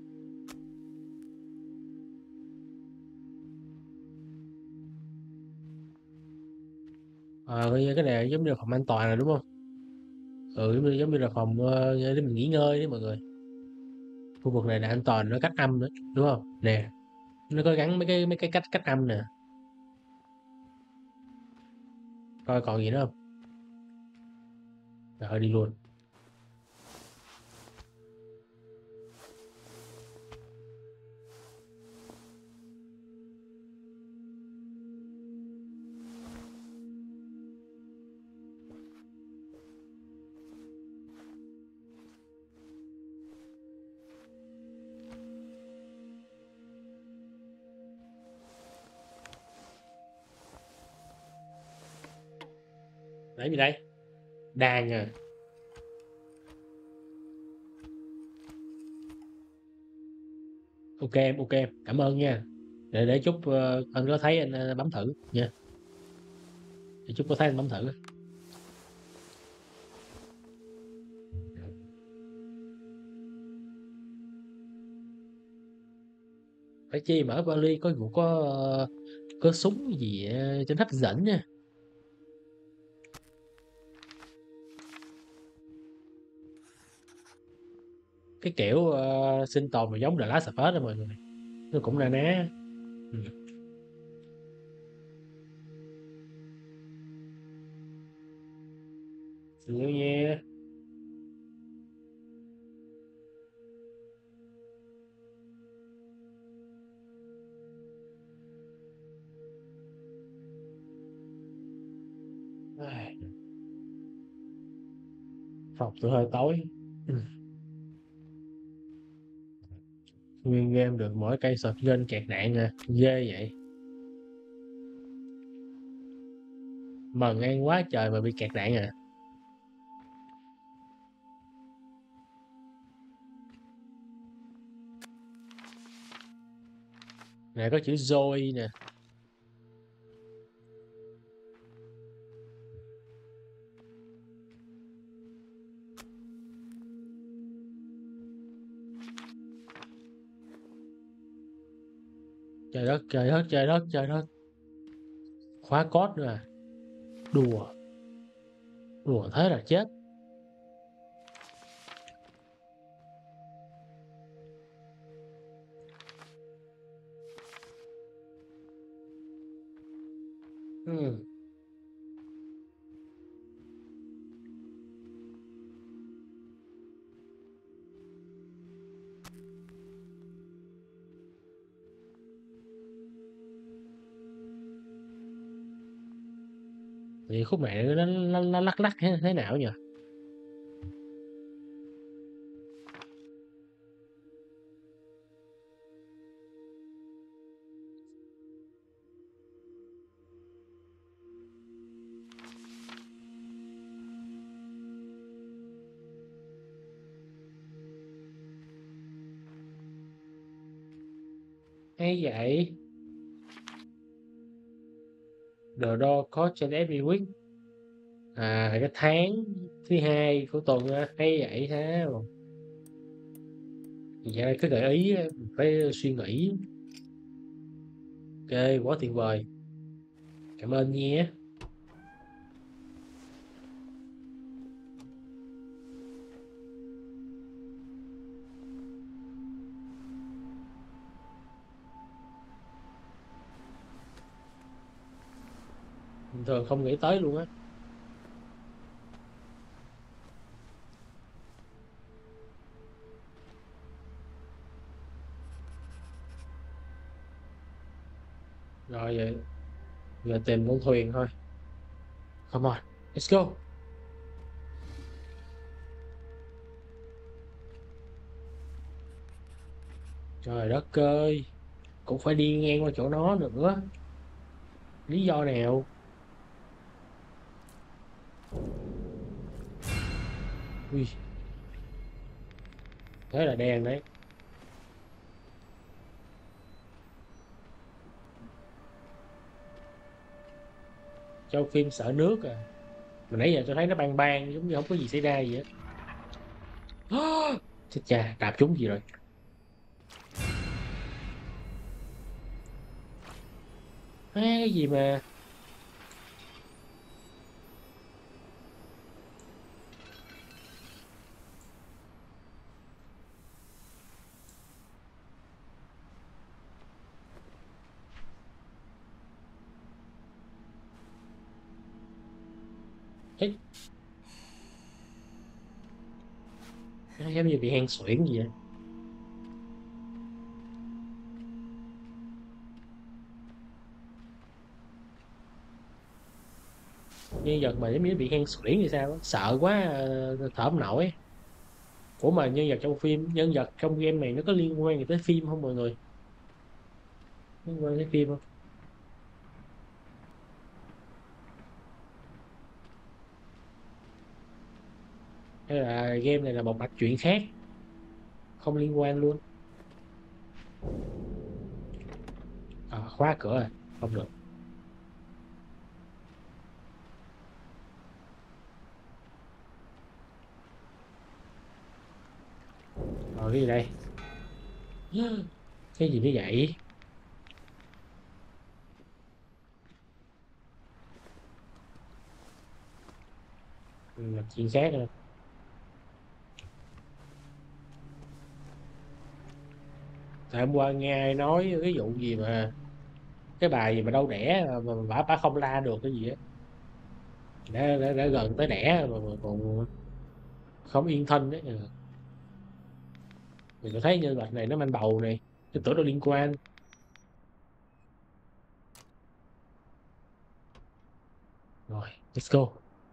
Coi như cái này giống như là phòng an toàn rồi đúng không? Ừ, giống như là phòng để mình nghỉ ngơi đấy mọi người. Khu vực này là an toàn, nó cách âm nữa đúng không nè? Nó có gắn mấy cái cách cách âm nè. Coi còn gì nữa không? Rồi đi luôn. Đấy gì đây? Đàn à? Ok em, ok em, cảm ơn nha. Để chút anh có thấy anh bấm thử nha. Để chút có thấy anh bấm thử. Phải chi mở vali có vụ có súng gì cho nó hấp dẫn nha. Cái kiểu sinh tồn mà giống The Last of Us đó mọi người. Nó cũng na ná. Ừ. Nhiều nha. Ai, phòng tôi hơi tối. Ừ. Nguyên game được mỗi cây sọt gân kẹt nạn à, ghê vậy. Mà ngang quá trời mà bị kẹt nạn à. Nè có chữ Zoe nè. Trời đất, trời đất, trời đất, trời đất. Khóa code nữa à? Đùa, đùa thế là chết. Ừ. Thì khúc này nó lắc lắc thế nào nhỉ? Hay vậy. The door có trên every week. À cái tháng thứ hai của tuần á, hay vậy ha. Dạ cái gợi ý á, phải suy nghĩ. Ok, quá tuyệt vời. Cảm ơn nhé. Bình thường không nghĩ tới luôn á. Rồi vậy giờ tìm con thuyền thôi. Come on, let's go. Trời đất ơi, cũng phải đi ngang qua chỗ nó nữa. Lý do nào? Ui, thế là đen đấy. Trong phim sợ nước à. Mà nãy giờ tôi thấy nó bang bang giống như không có gì xảy ra gì á. Chết cha, đạp trúng gì rồi? Cái gì mà ấy, nó giống như bị hen suyễn gì vậy. Nhân vật mà giống như bị hen suyễn thì sao á, sợ quá thở không nổi. Ủa mà nhân vật trong game này nó có liên quan gì tới phim không mọi người? Liên quan tới phim không? Hay là game này là một mạch truyện khác, không liên quan luôn? Khóa cửa rồi, không được. Rồi cái gì đây? Cái gì như vậy? Mạch truyện khác rồi. Tại hôm qua nghe ai nói cái vụ gì mà cái bà gì mà đâu đẻ mà bà không la được cái gì á, đã gần tới đẻ mà còn không yên thân đấy. Mình có thấy nhân vật này nó mang bầu này, cái tuổi đâu liên quan. Rồi, let's go.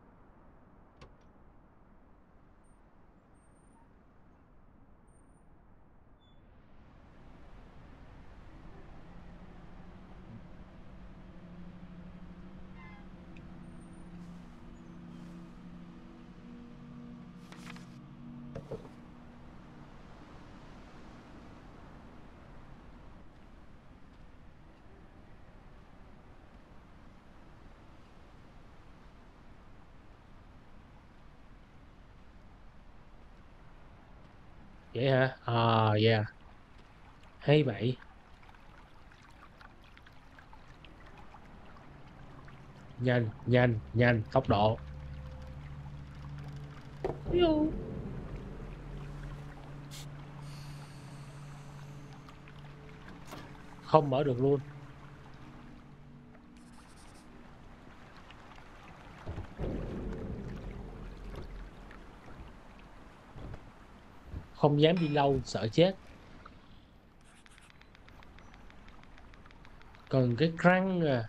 Vậy hả? Yeah, hay vậy. Nhanh nhanh nhanh, tốc độ. Phiu. Không mở được luôn. Không dám đi lâu sợ chết. Còn cái răng à,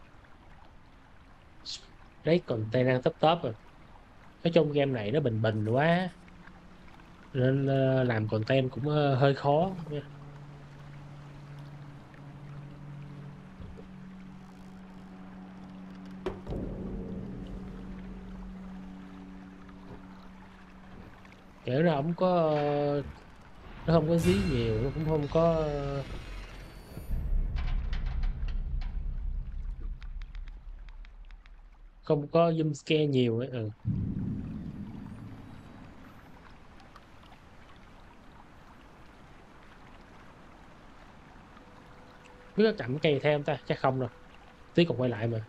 đấy còn tay năng tấp tấp rồi. Ở trong game này nó bình bình quá nên làm content cũng hơi khó nha. Kiểu nó không có nó không có dí nhiều, nó cũng không có không có jump scare nhiều ấy. Ừ. Biết có cầm cây theo không ta? Chắc không đâu, tí còn quay lại mà.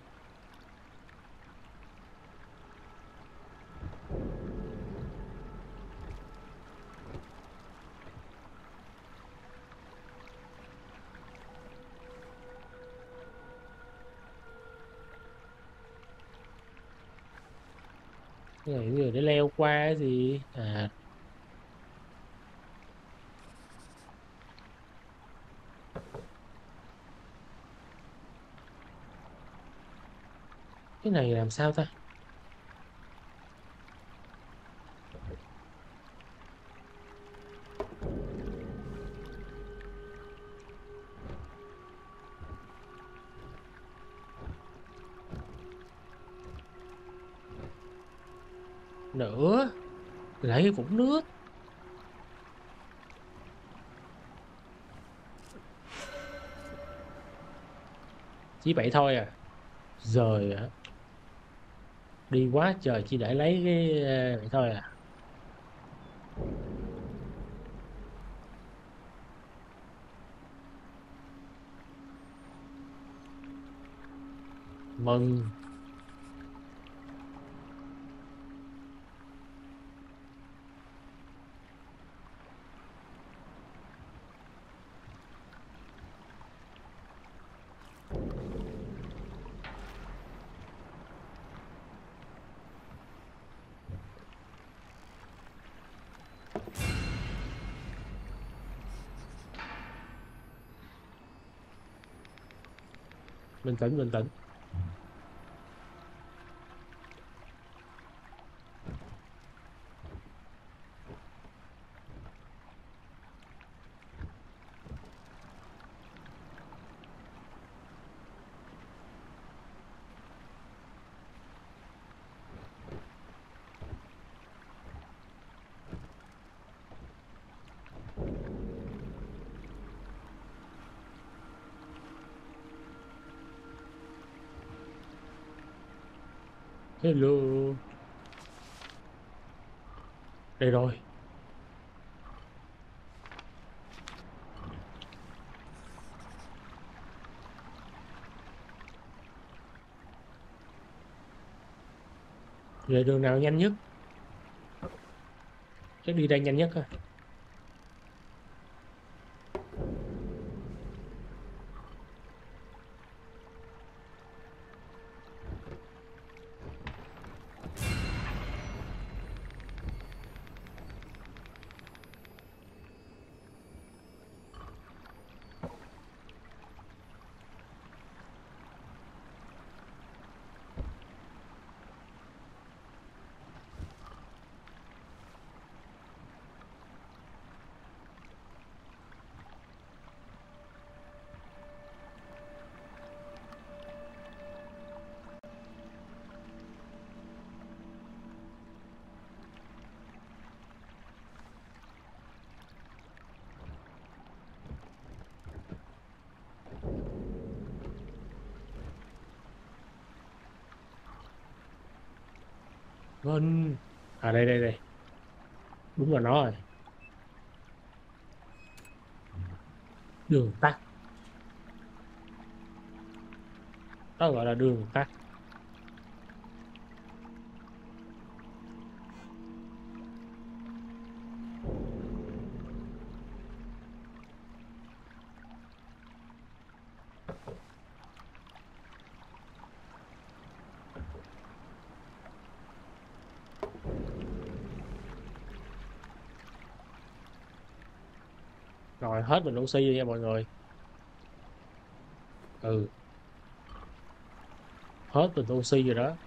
Cái này người để leo qua cái gì à? Cái này làm sao ta? Nữa, lại cái vũng nước. Chỉ vậy thôi à? Rồi à, đi quá trời chỉ để lấy cái vậy thôi à? Mừng. Bình tĩnh, bình tĩnh. Hello. Đây rồi. Về đường nào nhanh nhất? Chắc đi đây nhanh nhất á. Vâng. À đây đây đây. Đúng là nó rồi. Đường tắt. Đó gọi là đường tắt. Rồi hết bình oxy rồi nha mọi người. Ừ, hết bình oxy rồi đó.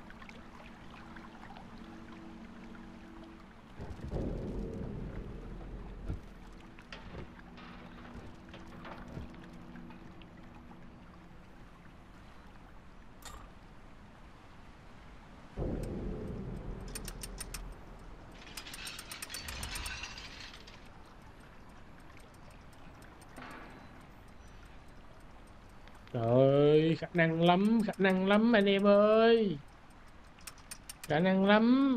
Trời ơi, khả năng lắm anh em ơi. Khả năng lắm.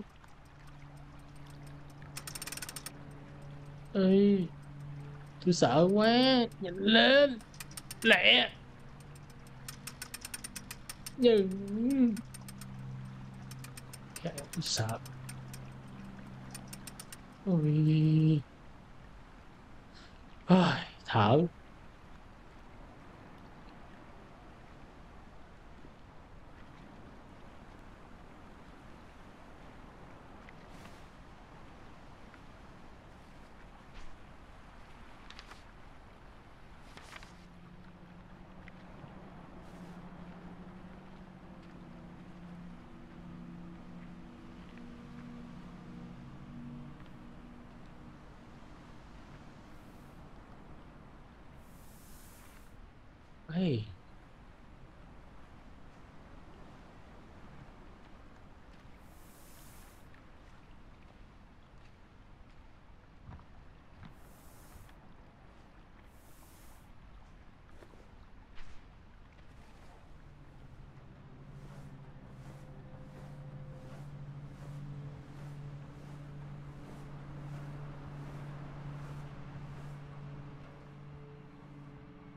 Ơi, tôi sợ quá. Nhanh lên. Lẹ. Nhưng... Tôi sợ. Ôi. Ai, thở.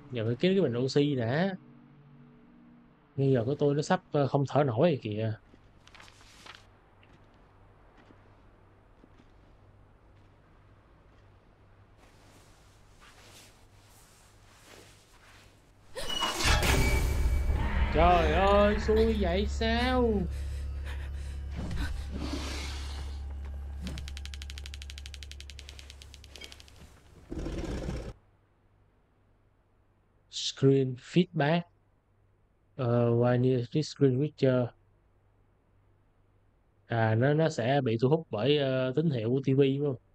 Giờ phải kiếm cái bình oxy đã. Bây giờ của tôi nó sắp không thở nổi rồi kìa. Trời ơi, xui vậy sao? Screen feedback. When you this screen picture. Nó sẽ bị thu hút bởi tín hiệu của tivi đúng không?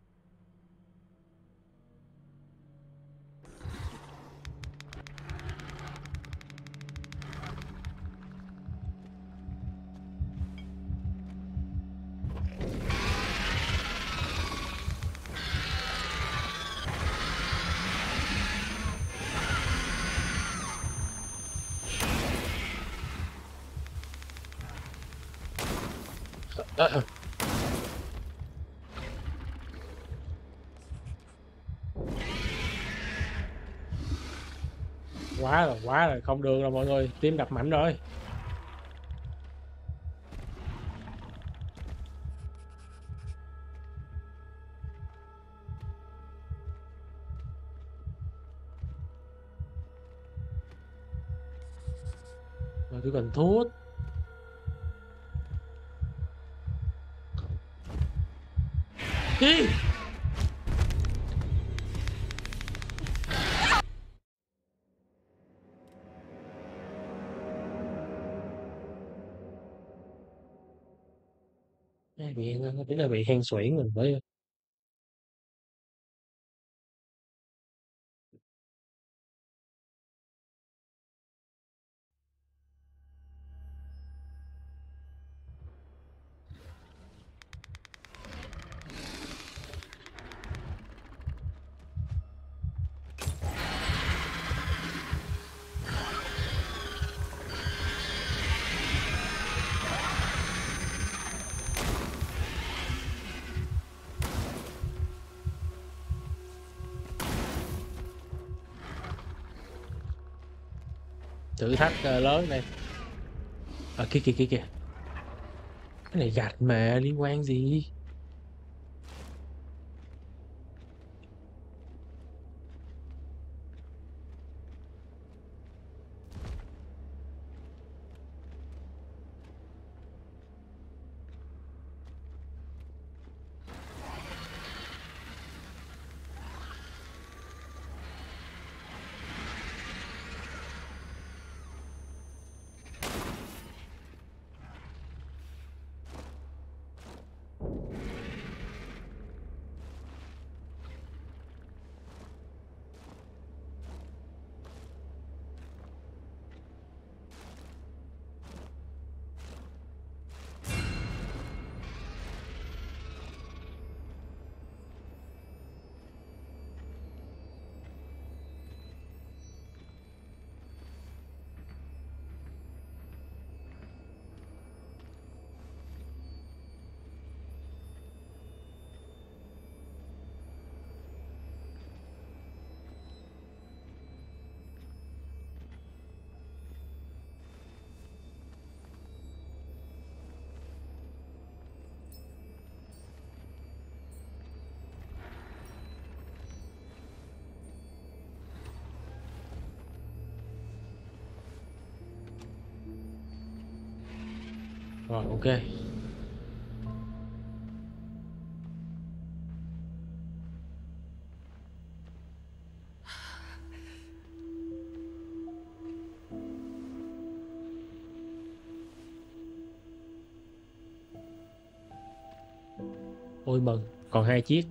Ờ, quá rồi, không được rồi mọi người, tim đập mạnh rồi. Rồi tôi cần thuốc. Đi. Tính là bị hen suyễn mình phải. Thử thách lớn này. Kìa kìa kìa kìa. Cái này gạch mà liên quan gì? Rồi ok. Ôi mừng, còn hai chiếc.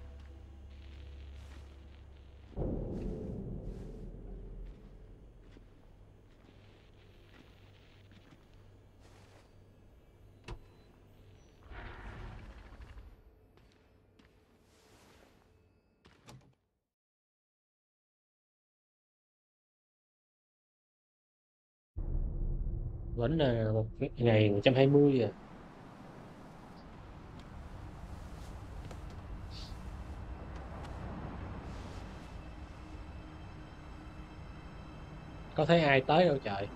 Vẫn là một cái ngày 120 à. Có thấy ai tới đâu trời.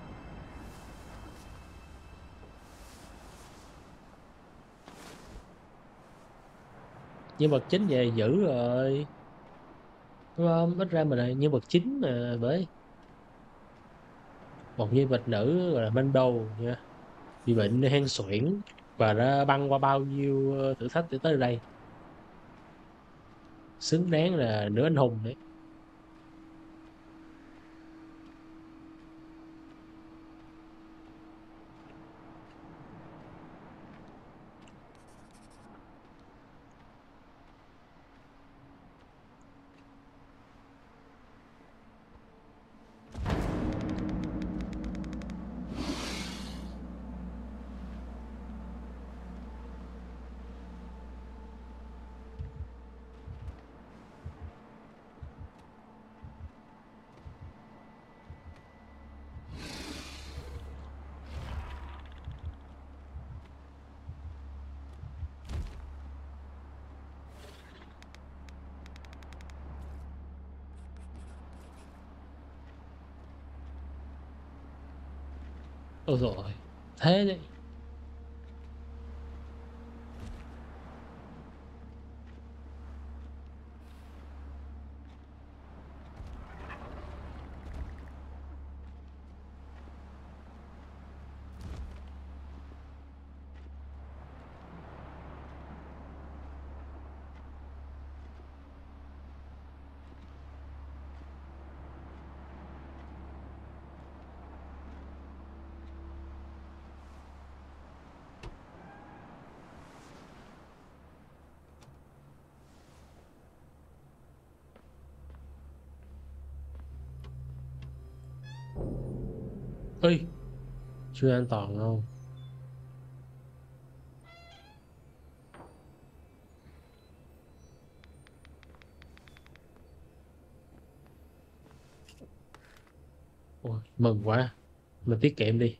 Nhân vật chính về dữ rồi, đúng không? Ít ra mình là nhân vật chính mà, bởi một nhân vật nữ gọi là Mando nha, bị bệnh hen suyễn và đã băng qua bao nhiêu thử thách để tới đây, xứng đáng là nữ anh hùng đấy. Ôi rồi, thế đấy. Ơi, chưa an toàn không? Ôi, mừng quá, mình tiết kiệm đi.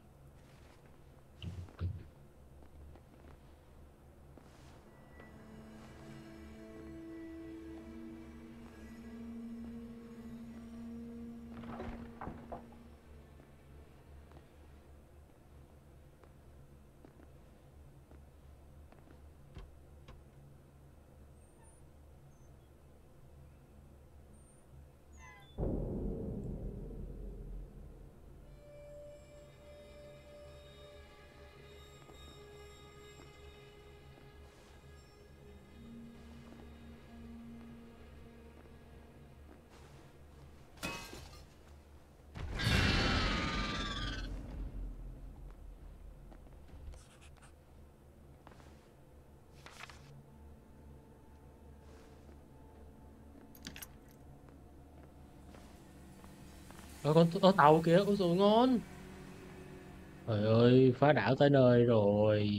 Có tàu kìa, ôi trời ngon. Trời ơi, phá đảo tới nơi rồi.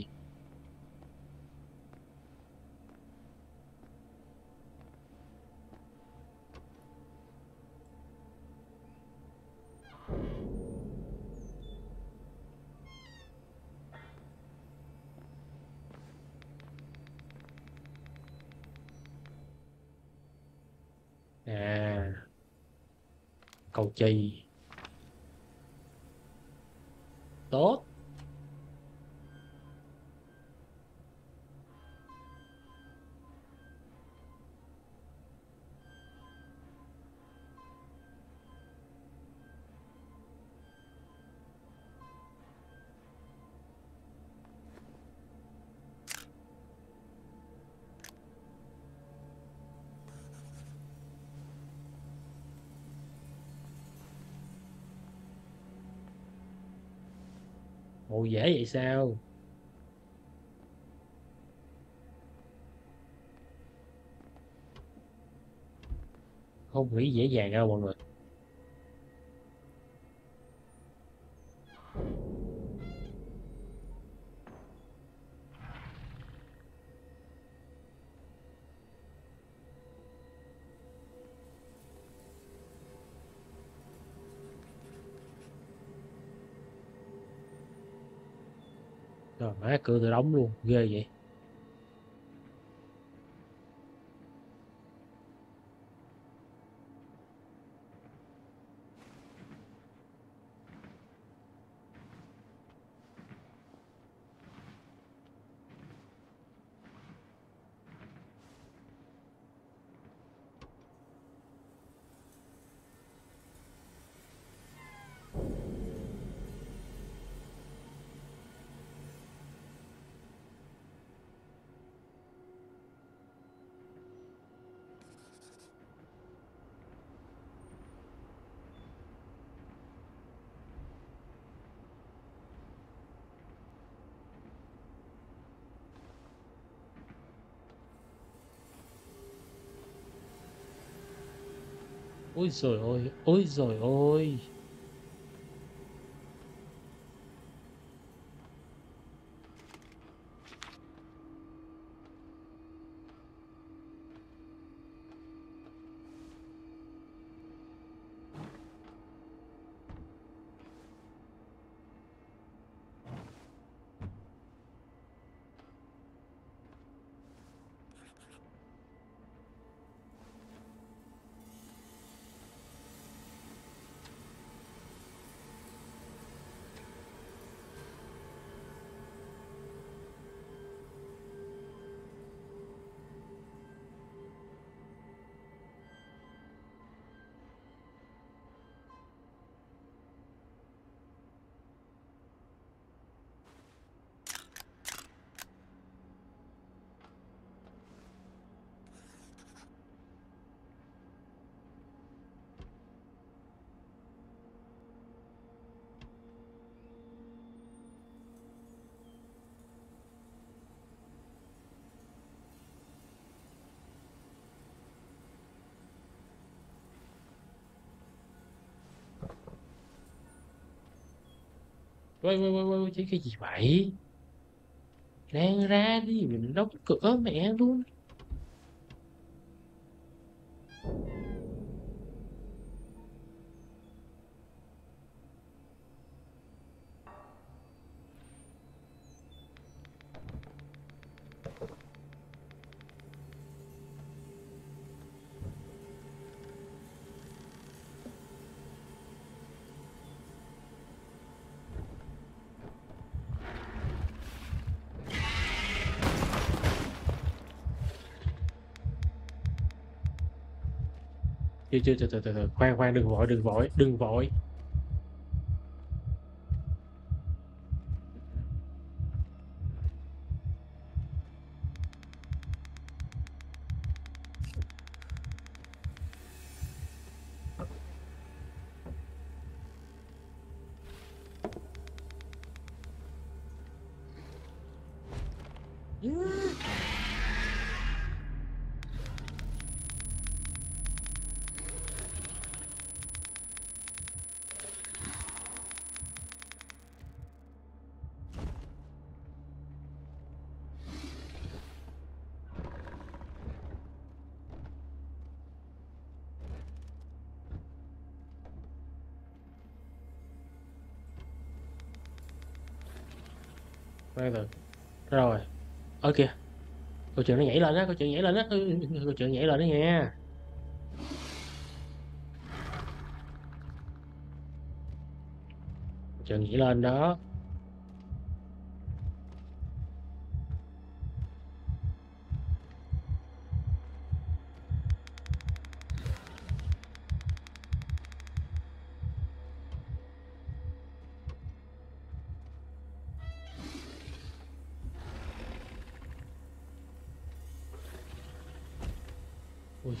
À, cầu chì. Tốt. Ồ, dễ vậy sao? Không nghĩ dễ dàng đâu mọi người. Trời má, cửa tự đóng luôn, ghê vậy. Ôi rồi ôi, ôi rồi ôi. Quay, chứ cái gì vậy? Đang ra đi, mình đóng cửa mẹ luôn. Chưa, từ từ, khoan, đừng vội. Khoan từ. Rồi, ở kìa, câu chuyện nó nhảy lên á, câu chuyện nhảy lên á, câu chuyện nhảy lên đó nha. Câu chuyện nhảy lên đó. Ui,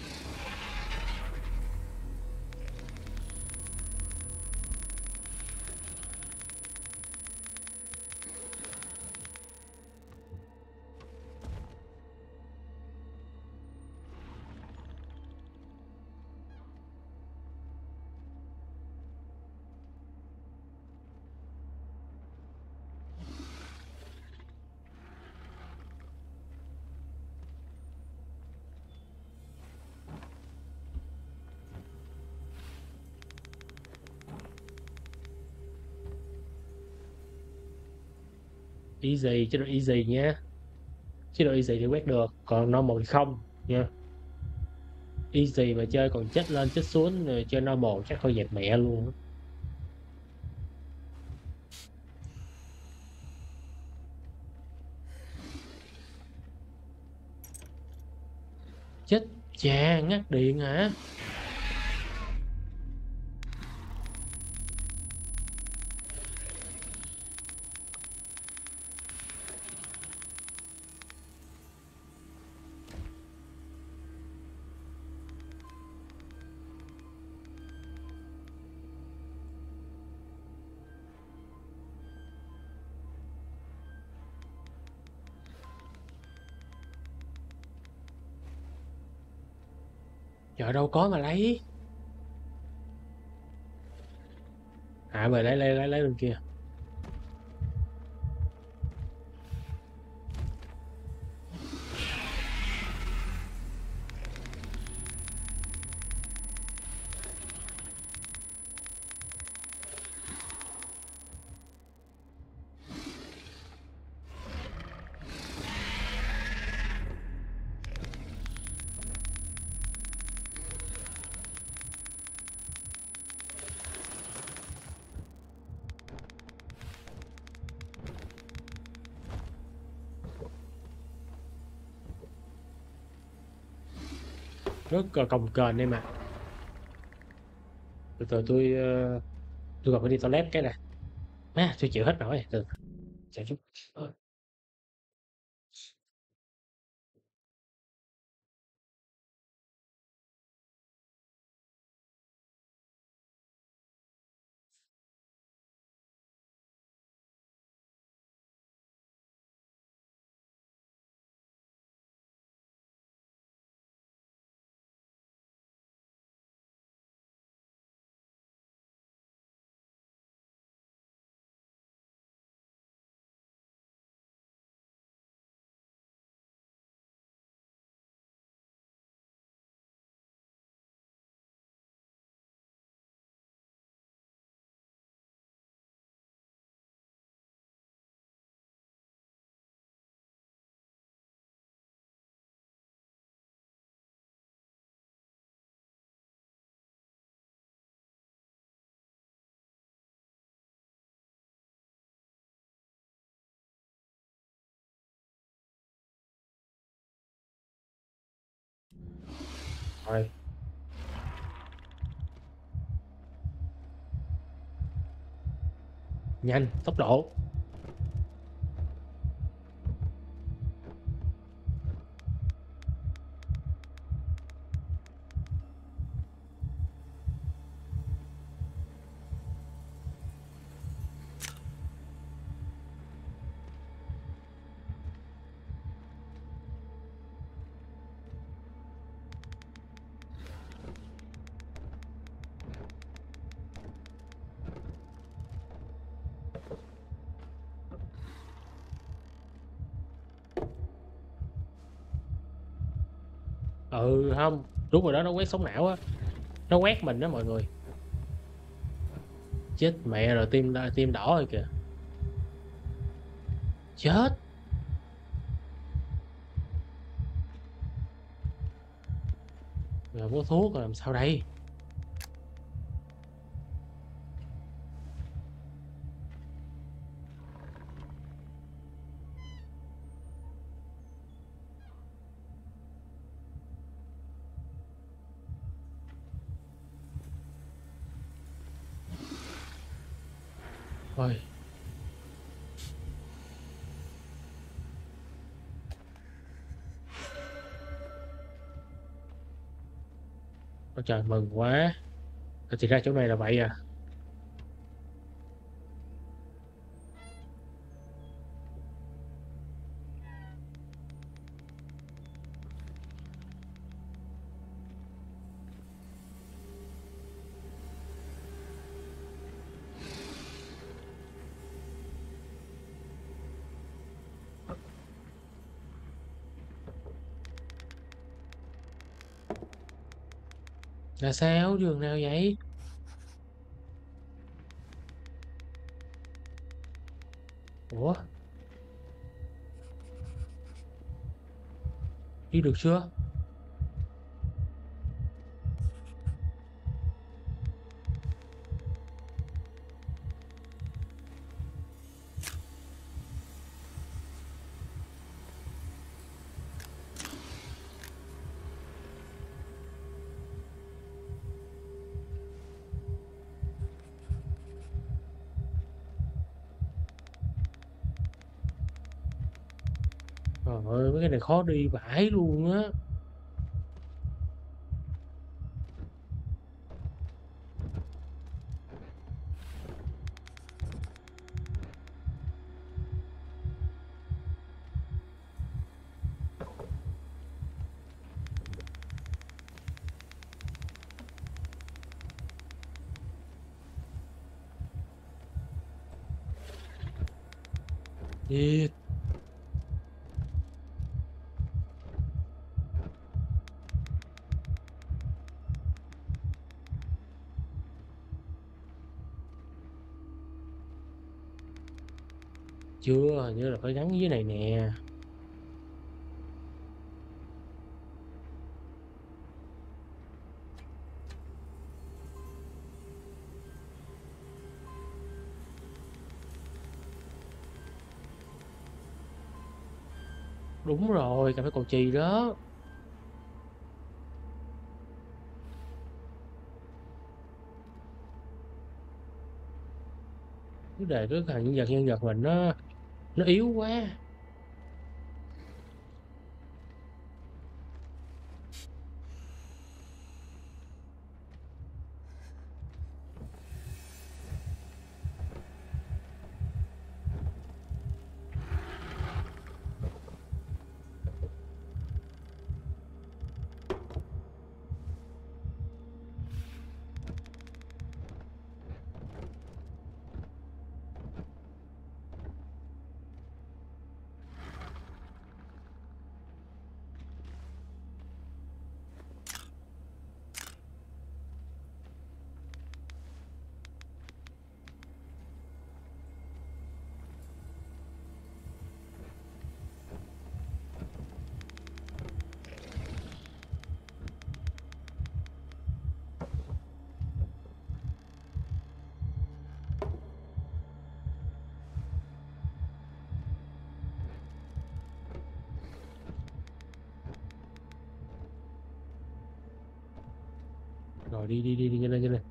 easy, chế độ easy nha. Chế độ easy thì quét được, còn normal thì không nha. Easy mà chơi còn chết lên chết xuống, rồi chơi normal chắc thôi dẹp mẹ luôn á. Chết cha, ngắt điện hả? Giờ đâu có mà lấy. À mà lấy bên kia. Rất cồng kềnh đây mà. Từ từ tôi còn phải đi toilet cái này. Má tôi chịu hết nổi từ chờ chút. Rồi, nhanh, tốc độ. Ừ không, đúng rồi đó, nó quét sống não á, nó quét mình đó mọi người. Chết mẹ rồi, tim đỏ rồi kìa. Chết. Rồi có thuốc rồi làm sao đây? Ôi, ôi trời mừng quá. Thì ra chỗ này là vậy à. Là sao, đường nào vậy? Ủa, đi được chưa? Trời ơi, mấy cái này khó đi vãi luôn á. Thiệt. Chưa, hình như là phải gắn dưới này nè. Đúng rồi, cà phê cầu chì đó. Cái đề cái thằng nhân vật mình nó yếu quá. Rồi đi đi đi đi, nhanh lên nhanh lên.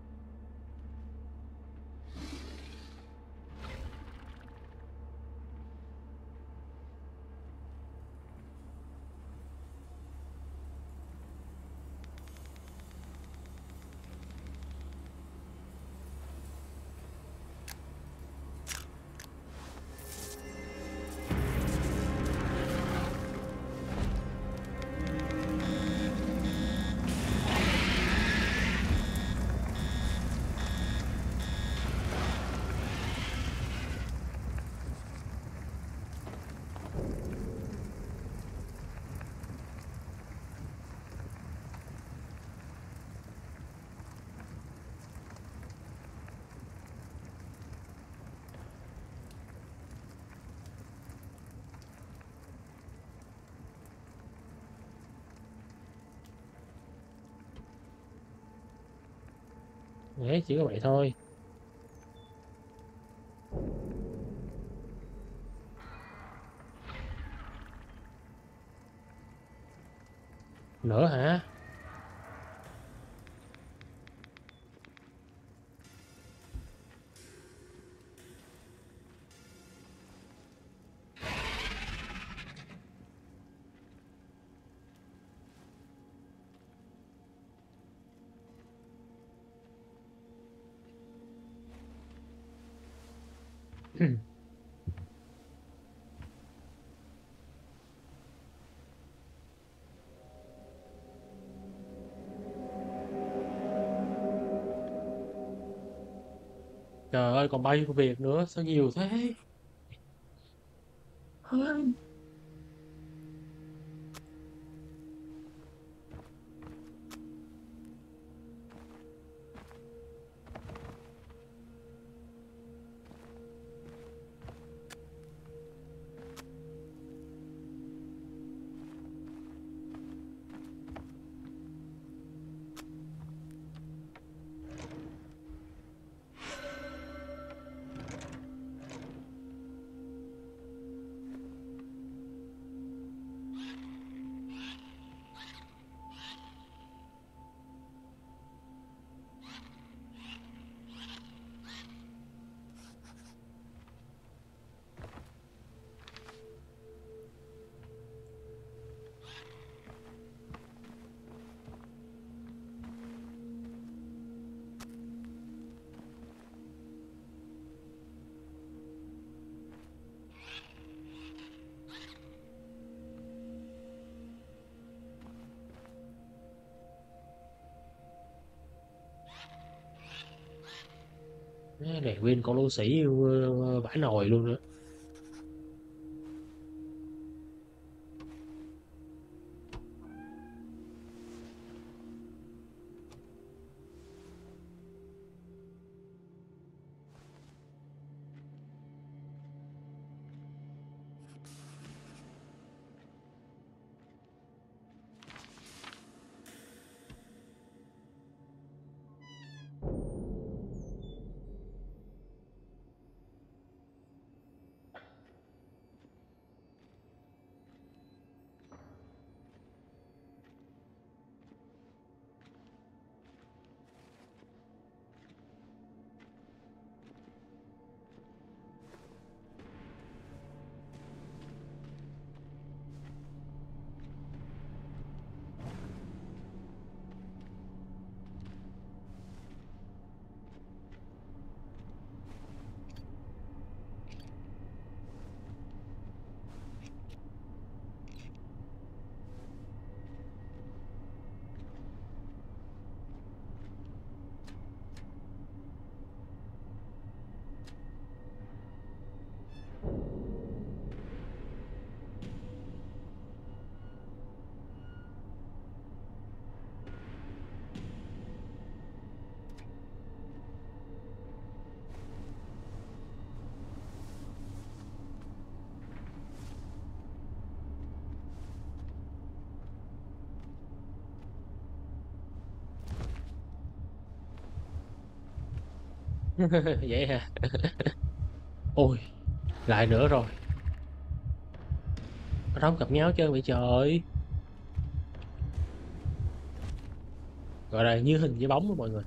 Đấy, chỉ có vậy thôi. Nữa hả? Trời ơi, còn bao nhiêu việc nữa, sao nhiều thế? Này quên con lô sĩ bả nồi luôn nữa. Vậy hả? Ôi, lại nữa rồi. Nó không gặp nhau chưa vậy trời. Gọi là như hình với bóng đó mọi người.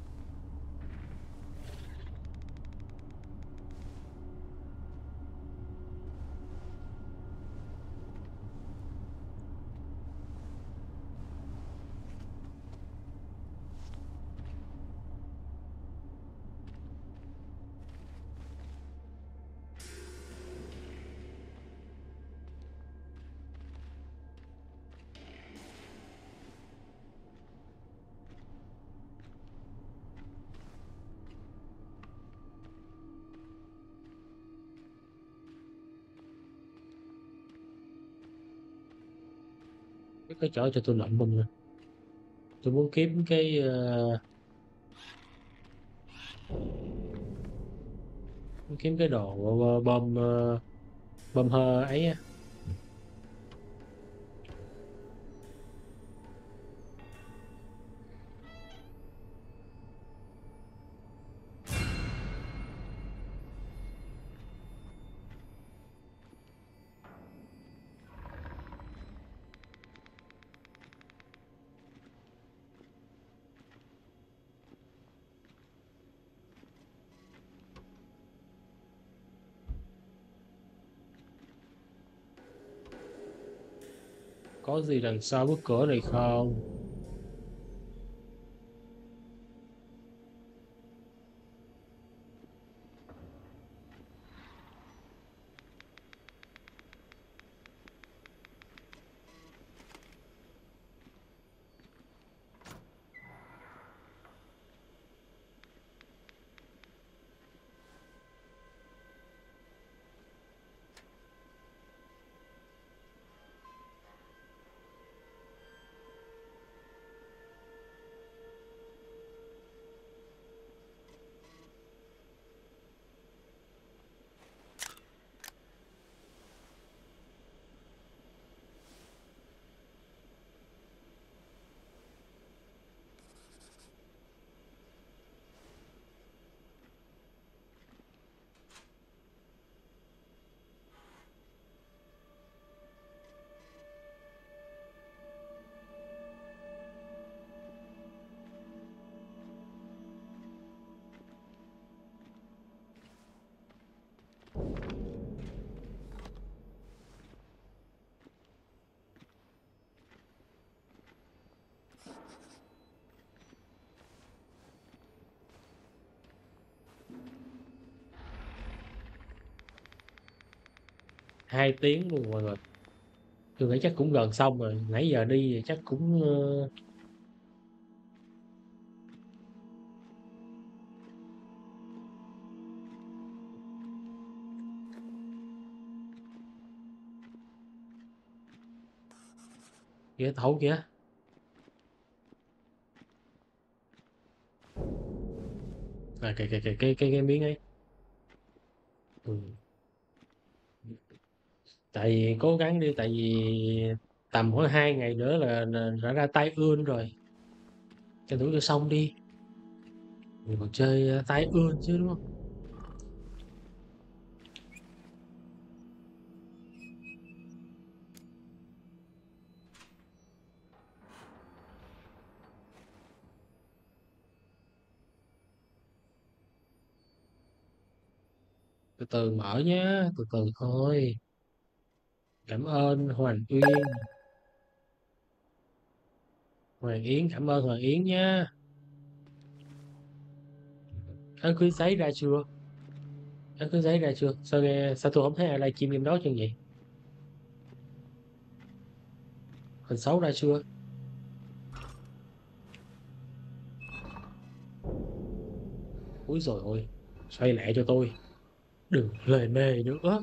Cái chỗ cho tôi lộn mình nè. Tôi muốn kiếm cái muốn kiếm cái đồ bơm bơm hơi ấy á. Có gì đằng sau bức cửa này không? Hai tiếng luôn mọi người. Tôi nghĩ chắc cũng gần xong rồi. Nãy giờ đi thì chắc cũng kìa thấu kìa. À, cái miếng ấy. Ừ. Tại vì cố gắng đi, tại vì tầm khoảng 2 ngày nữa là đã ra tay ương rồi. Cho đủ cho xong đi. Mình còn chơi tay ương chứ đúng không? Từ từ mở nhá, từ từ thôi. Cảm ơn Hoàng Uyên. Hoàng Yến, cảm ơn Hoàng Yến nhá. Ấn cưới giấy ra chưa? Ấn cưới giấy ra chưa? Sao tôi không thấy ai livestream game đó chân vậy? Hình xấu ra chưa? Úi rồi ôi. Xoay lại cho tôi. Đừng lề mề nữa.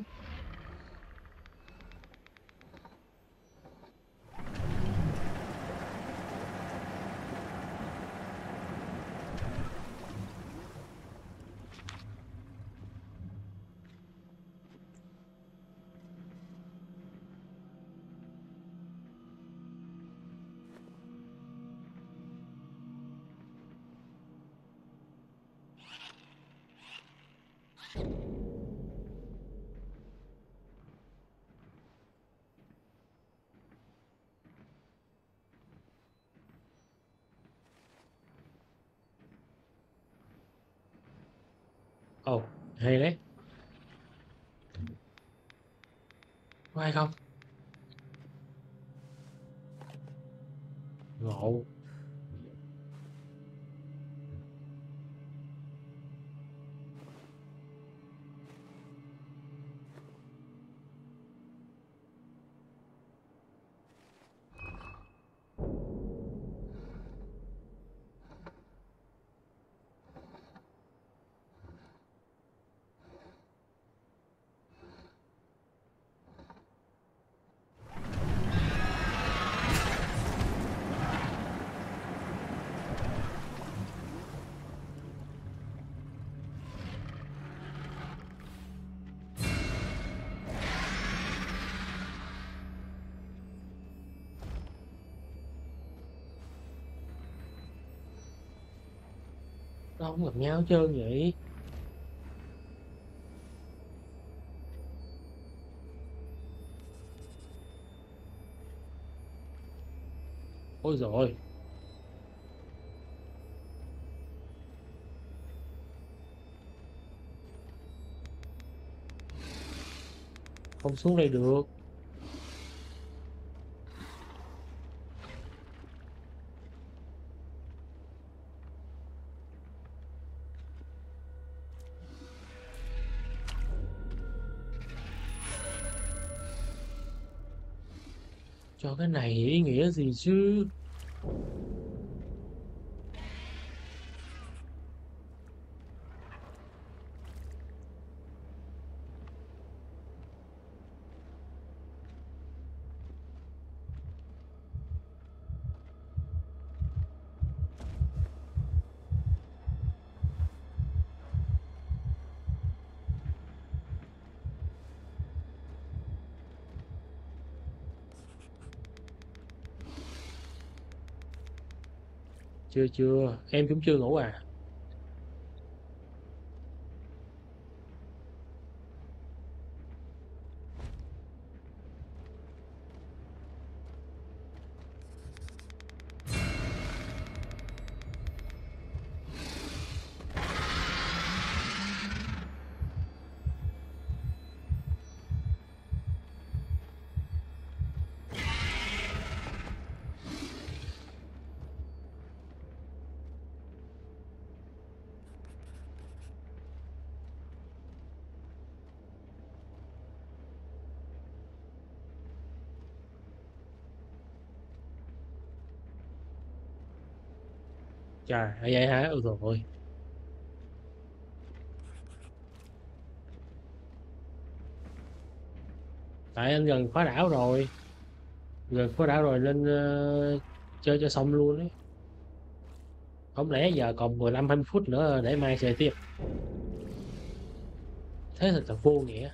Hay đấy. Có ai không? Ngộ. Đâu không gặp nhau hết trơn vậy. Ôi rồi. Không xuống đây được. Cho cái này ý nghĩa gì chứ? Chưa chưa, em cũng chưa ngủ à? Trời, vậy hả? Ừ rồi. Tại anh gần khóa đảo rồi. Gần khóa đảo rồi nên chơi cho xong luôn ấy. Không lẽ giờ còn 15-20 phút nữa để mai chơi tiếp? Thế thật là vô nghĩa.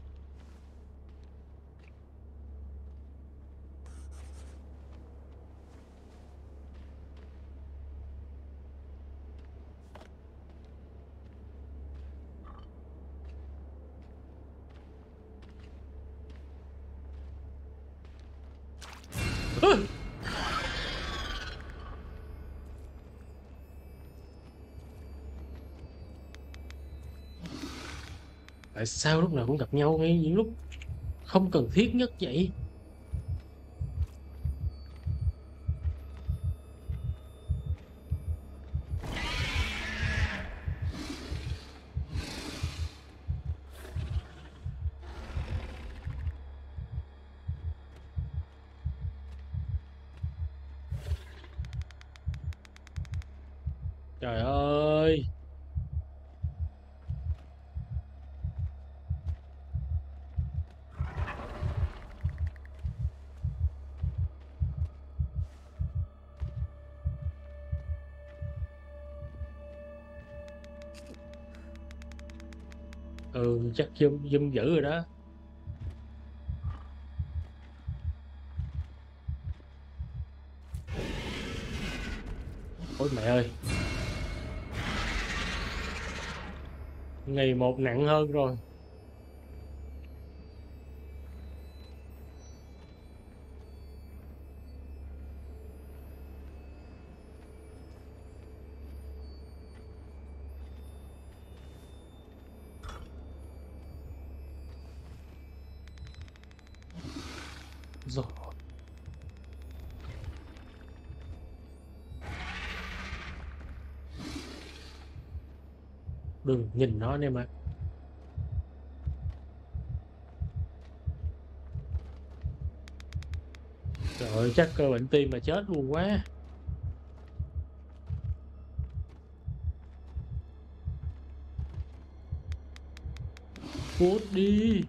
Tại sao lúc nào cũng gặp nhau ngay những lúc không cần thiết nhất vậy? Trời ơi. Ừ, chắc zoom zoom dữ rồi đó. Ôi mẹ ơi. Ngày một nặng hơn rồi. Rồi, đừng nhìn nó anh em ạ. Trời ơi, chắc cơ bệnh tim mà chết luôn quá. Cút đi.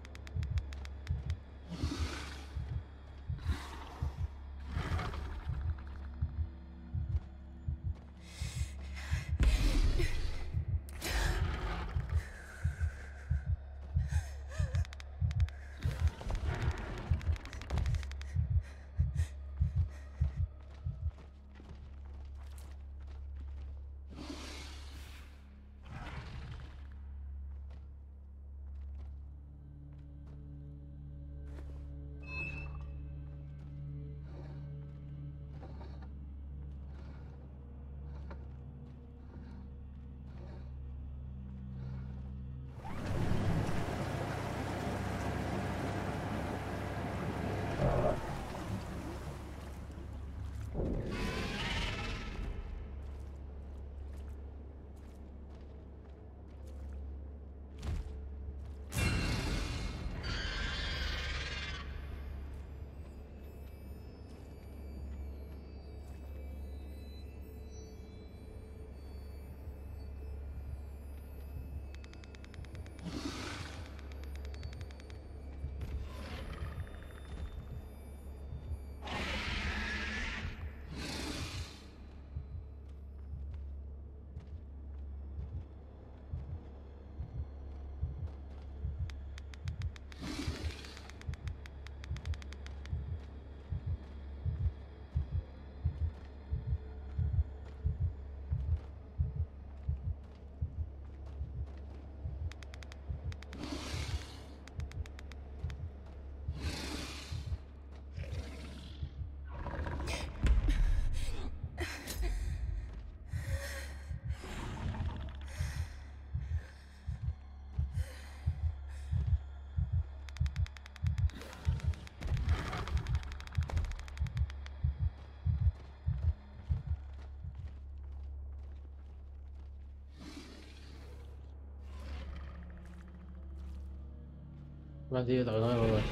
Vâng, thì tội thôi mọi người.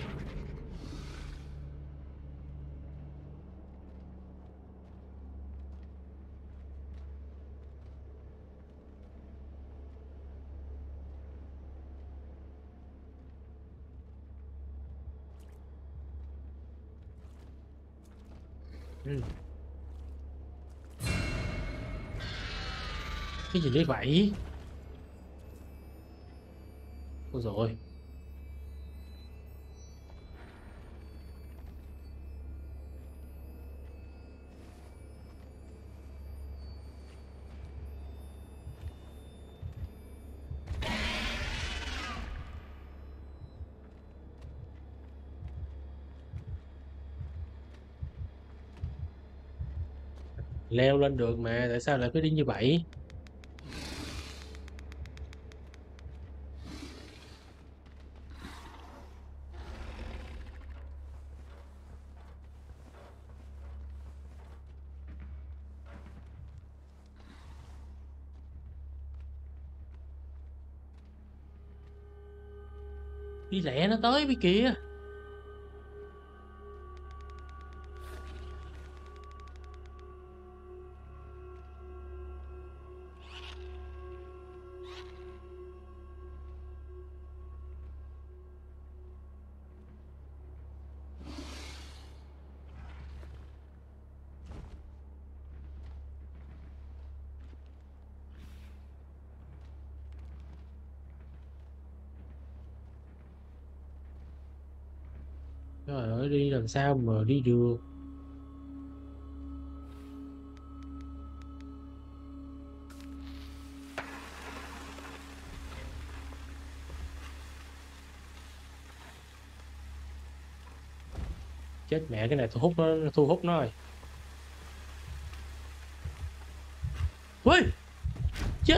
Ừ. Cái gì đấy vậy? Ôi rồi, leo lên được mà tại sao lại phải đi như vậy? Đi lẹ nó tới với kìa. Trời ơi, đi làm sao mà đi được? Chết mẹ, cái này thu hút nó rồi. Ui, chết.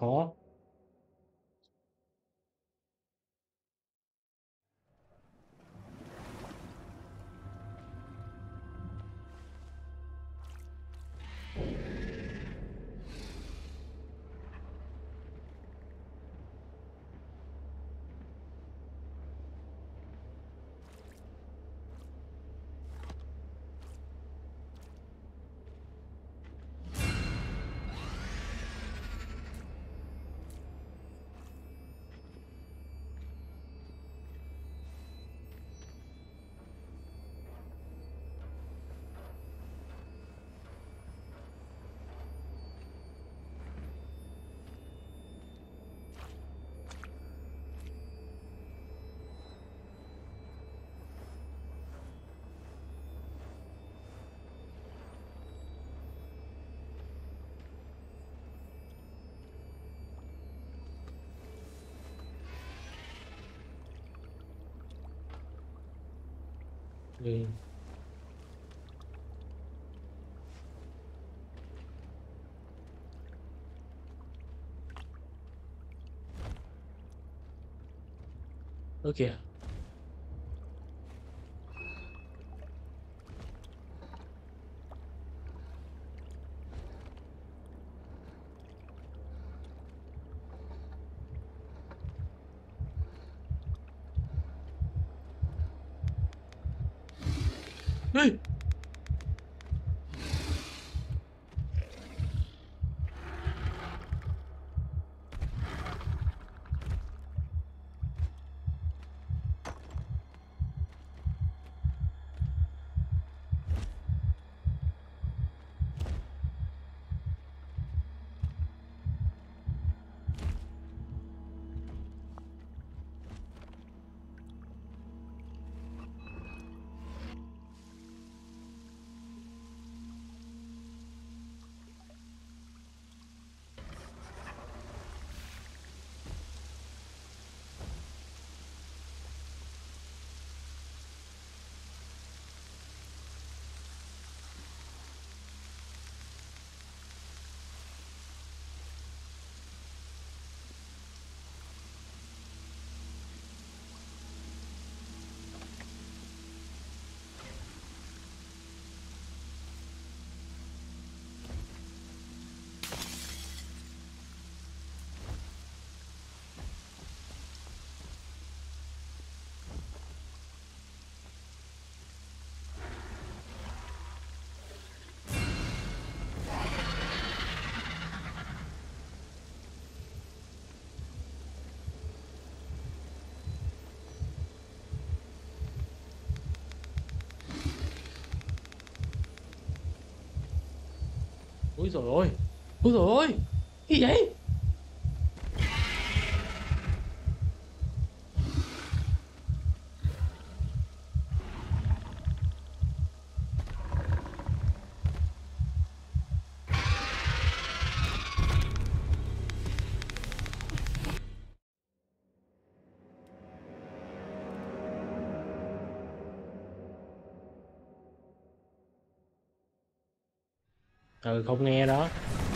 khó. Ừ. Ok. Ê! Ôi rồi ôi. Ôi rồi ôi. Cái gì vậy? Ừ, không nghe đó.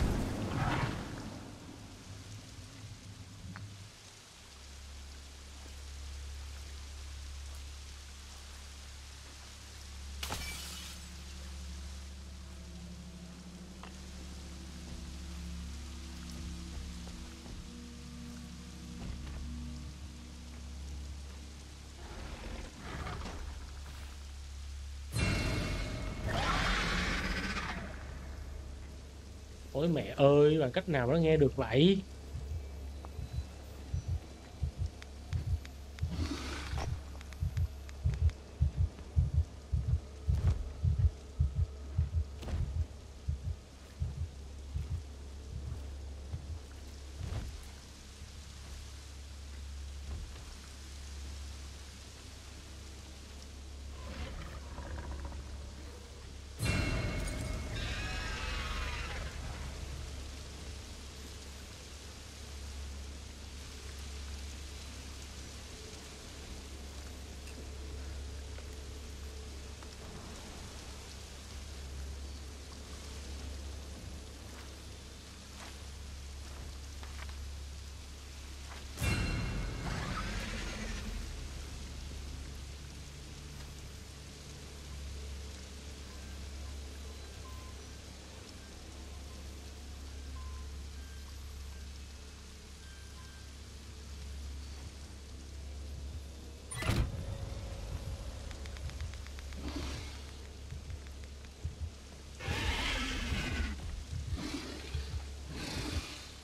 Ôi mẹ ơi, bằng cách nào nó nghe được vậy?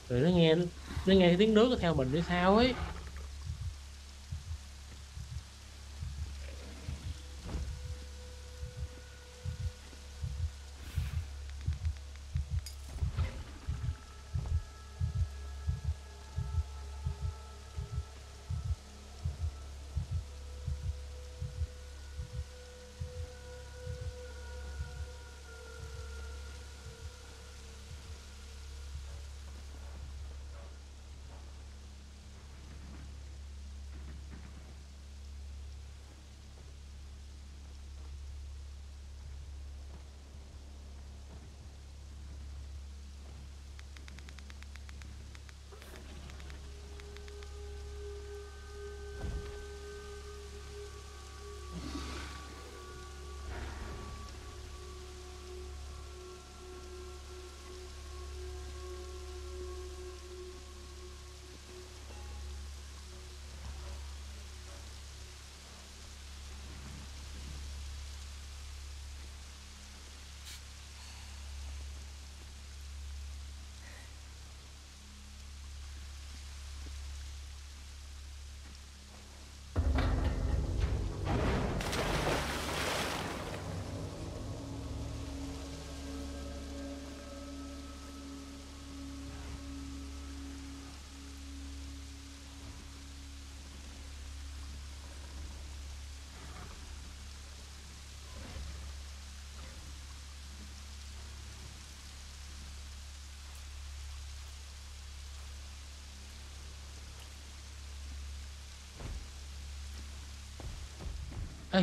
Rồi nó nghe tiếng nước nó theo mình hay sao ấy. Ê.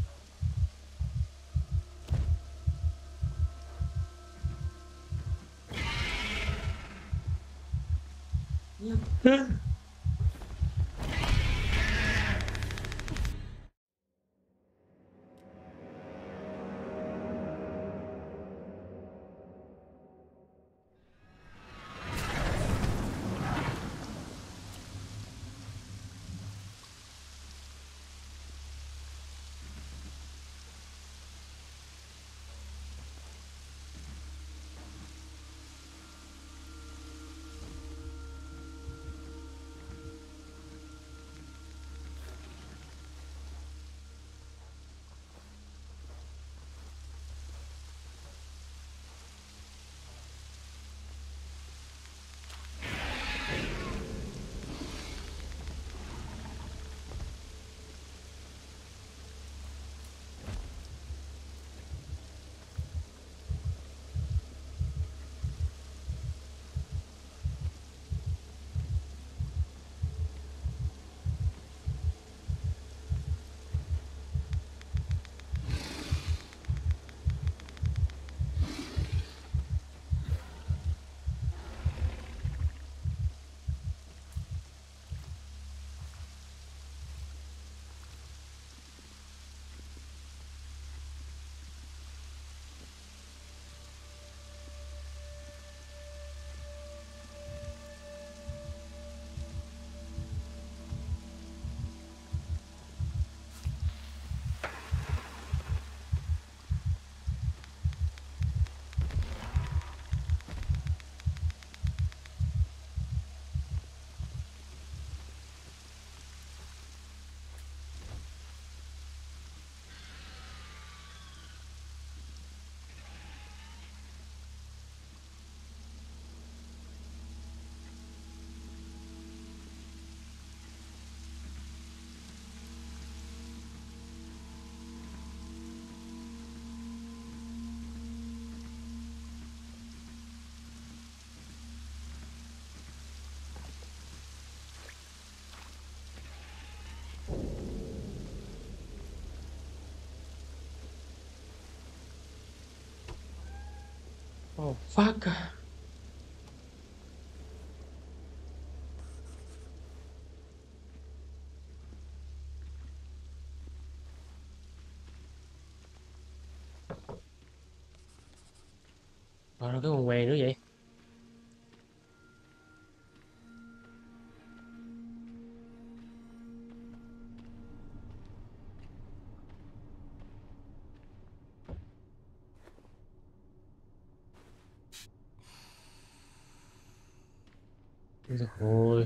Oh fuck. Rồi cái quần què nữa vậy. Ôi,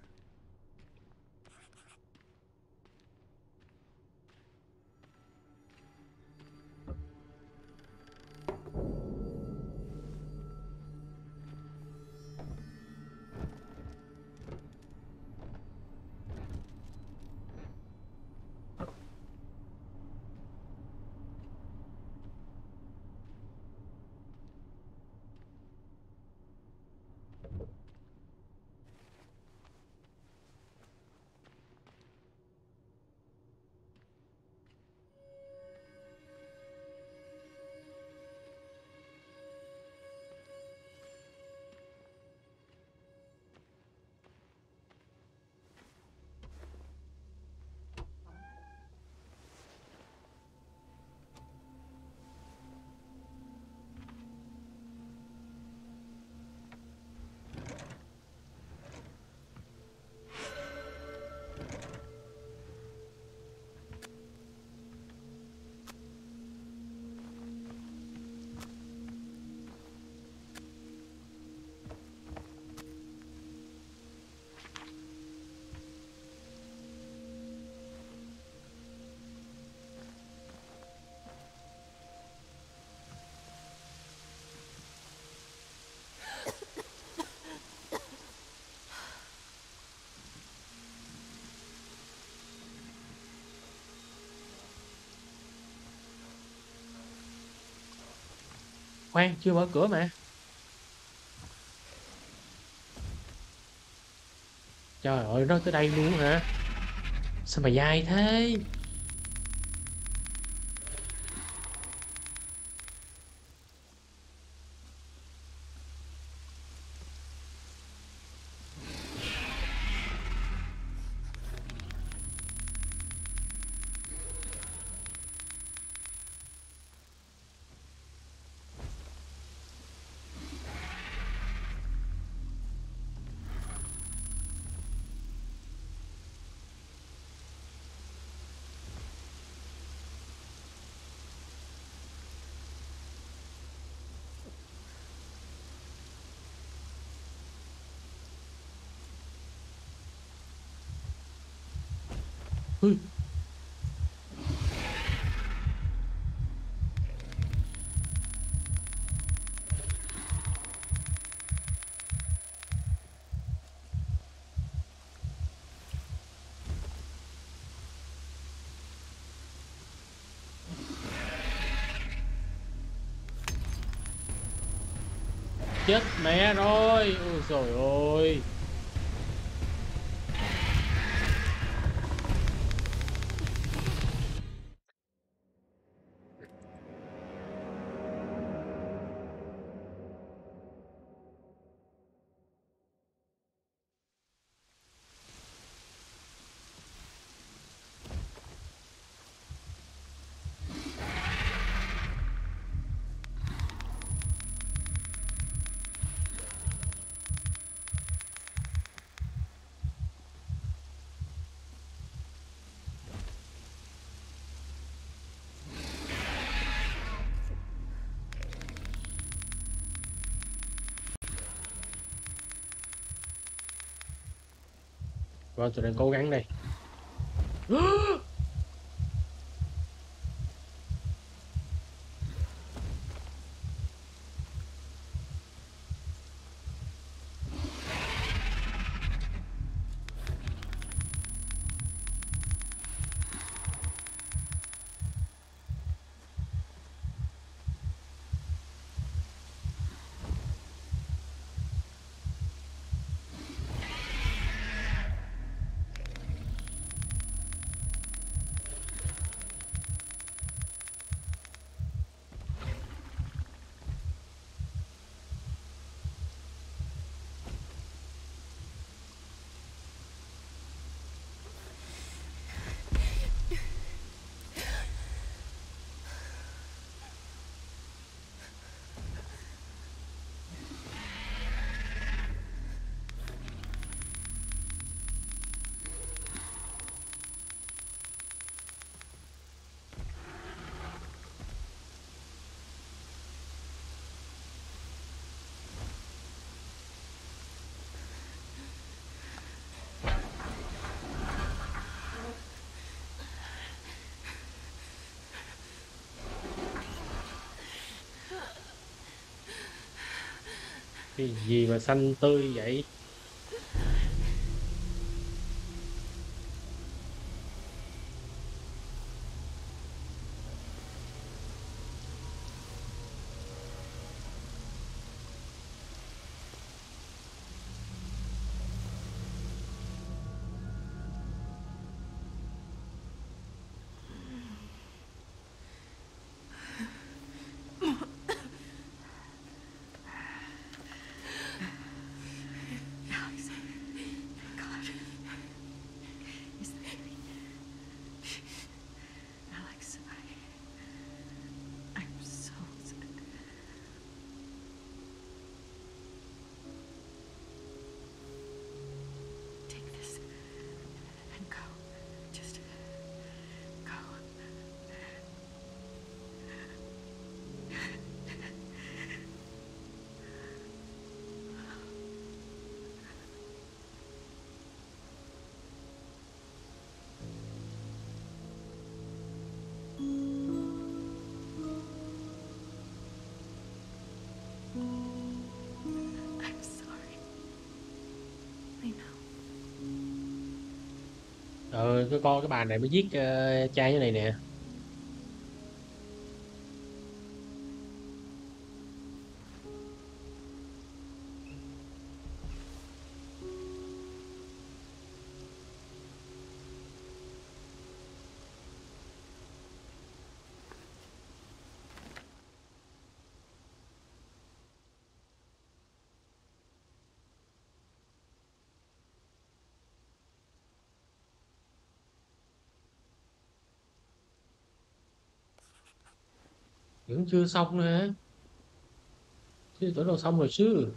khoan, chưa mở cửa mà. Trời ơi, nó tới đây luôn hả? Sao mà dài thế? Ui, chết mẹ rồi. Ôi trời ơi. Rồi tôi đang cố gắng đây. Cái gì mà xanh tươi vậy? Alex, thank God. Is that right? Alex, I'm so sad. Take this and go. Just go. I'm sorry. I know. Cái con cái bà này mới giết cha như này nè. Vẫn chưa xong nữa hả? Chứ tưởng đâu xong rồi chứ.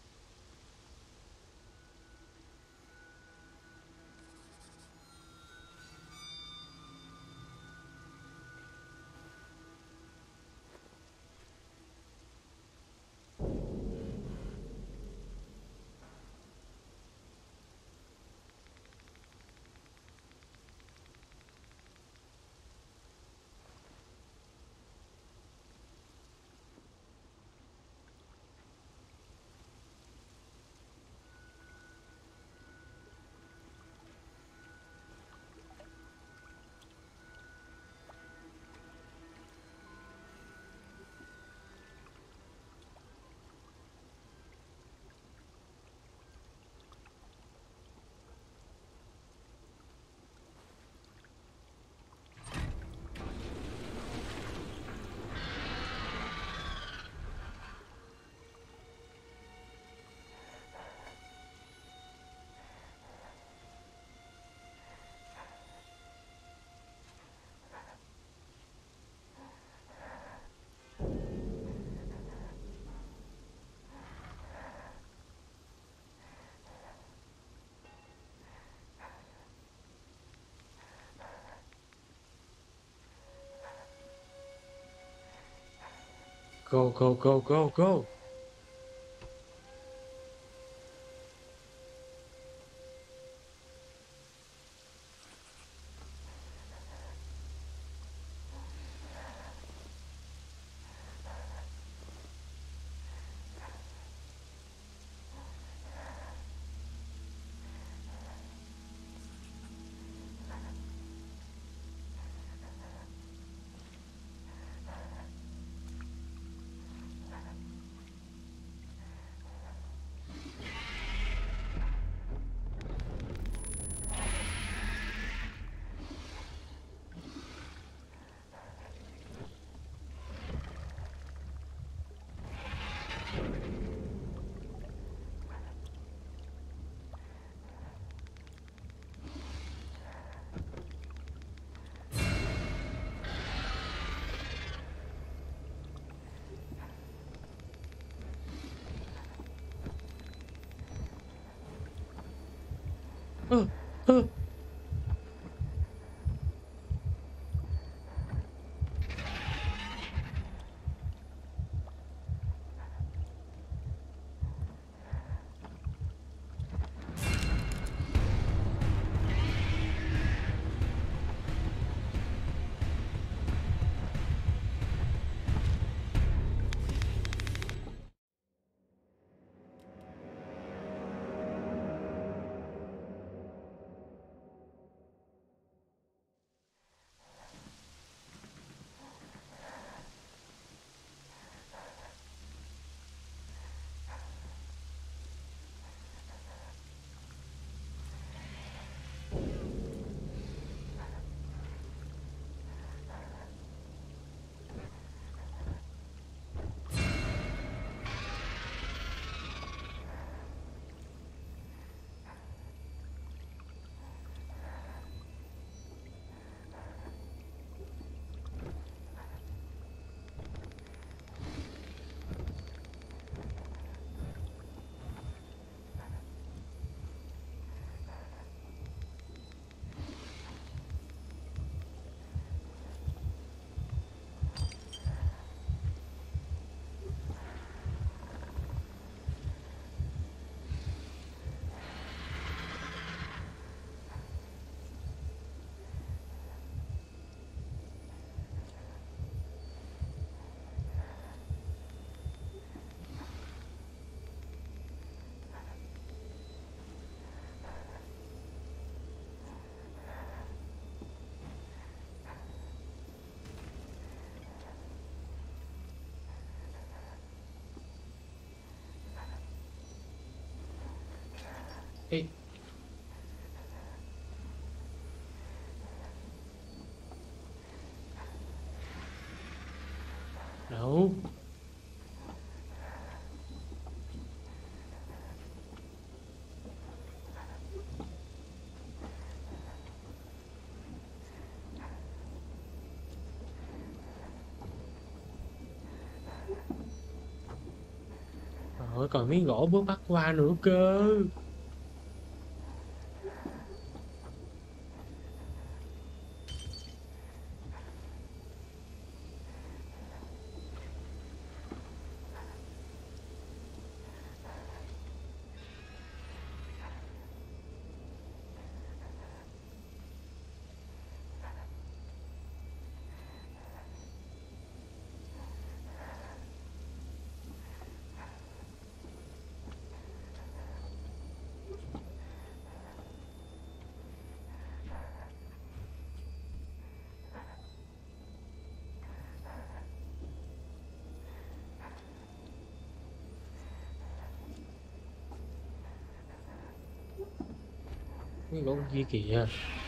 Go go go go go. Ơ, ơ. Ê, đâu? Rồi còn miếng gỗ bước bắt qua nữa cơ. Miếng gỗ kia kìa.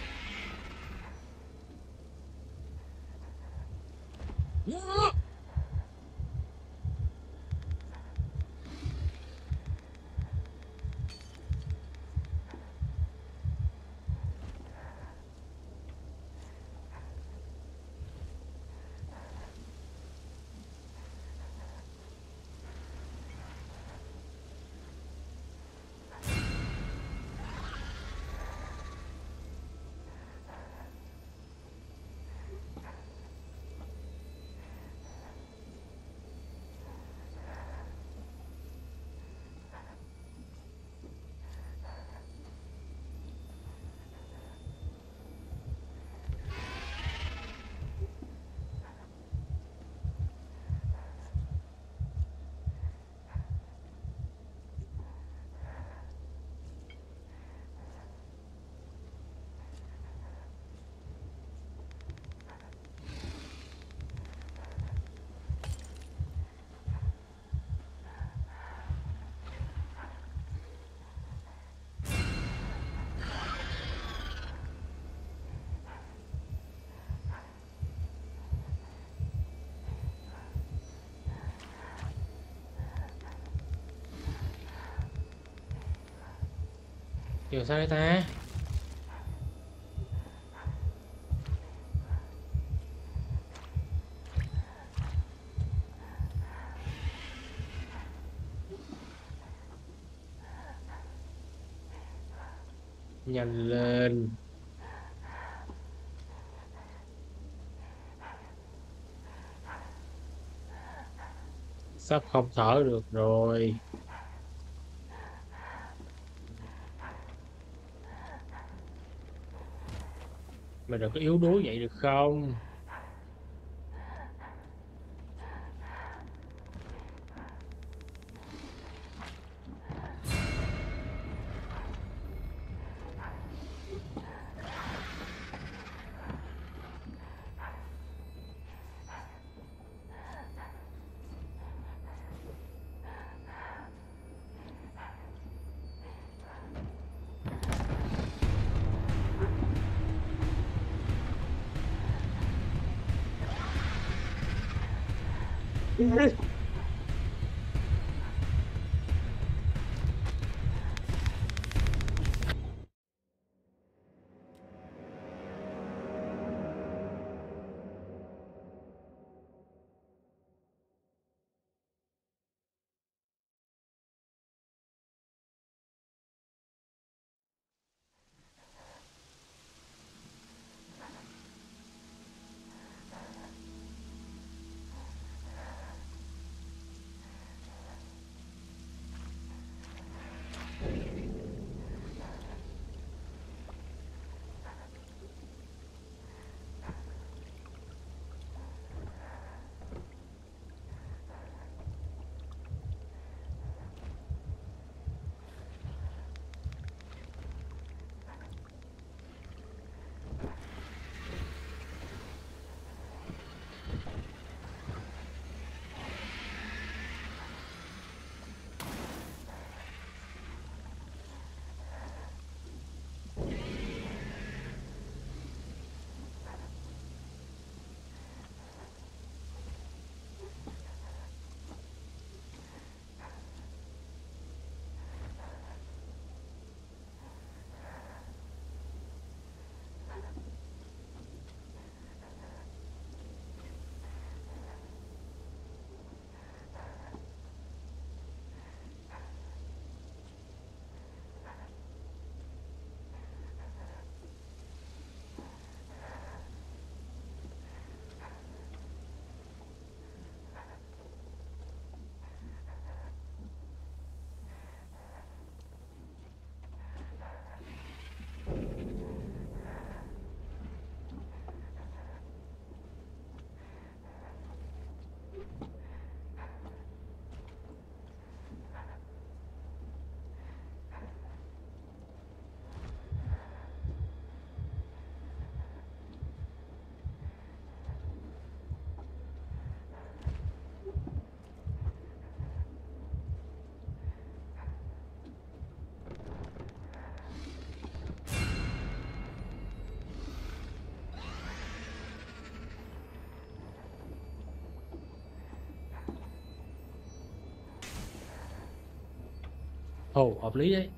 Giờ sao đây ta? Nhanh lên. Sắp không thở được rồi. Mày đừng có yếu đuối vậy được không? Ồ, hợp lý đấy.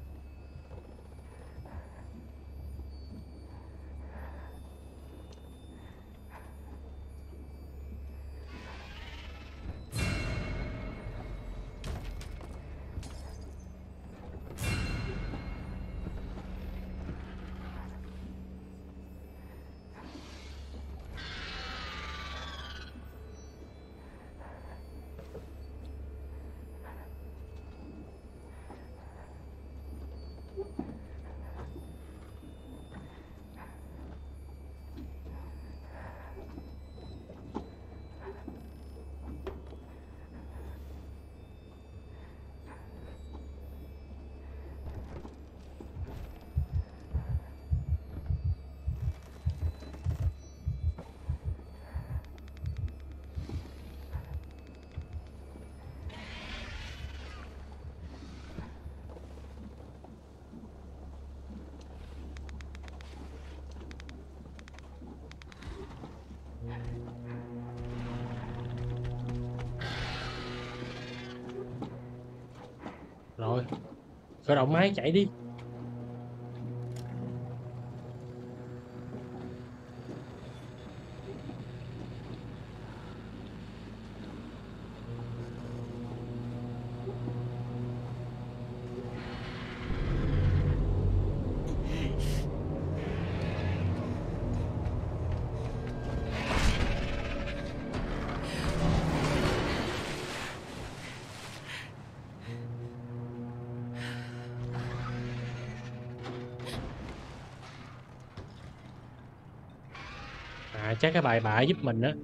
Rồi, khởi động máy chạy đi. À, chắc cái bài bạ giúp mình á.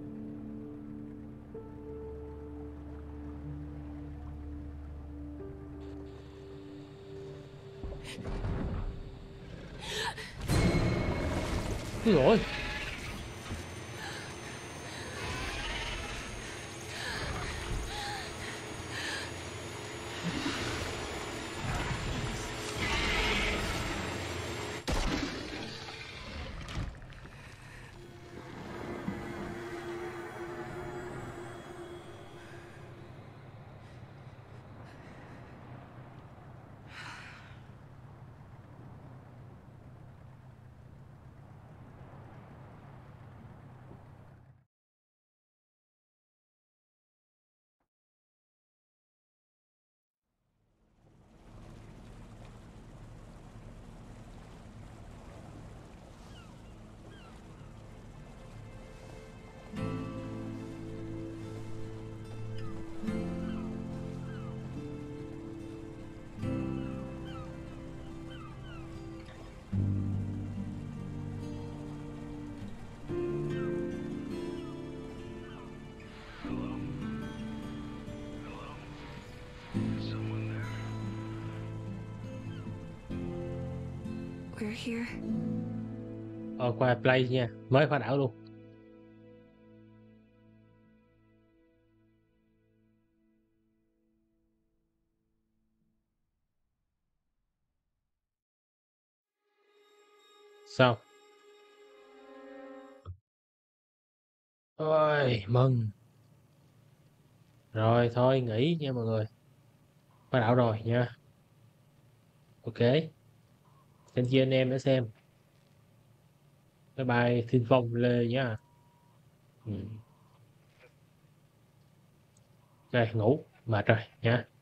Ui dồi, We're here. qua play nha, mới phá đảo luôn. Sao? Ôi, mừng. Rồi, thôi, nghỉ nha mọi người. Phá đảo rồi nha. Ok. Xin chia anh em đã xem. Bye bye, Thiên Phong Lê nha. Ừ. Rồi, ngủ. Mệt rồi nha.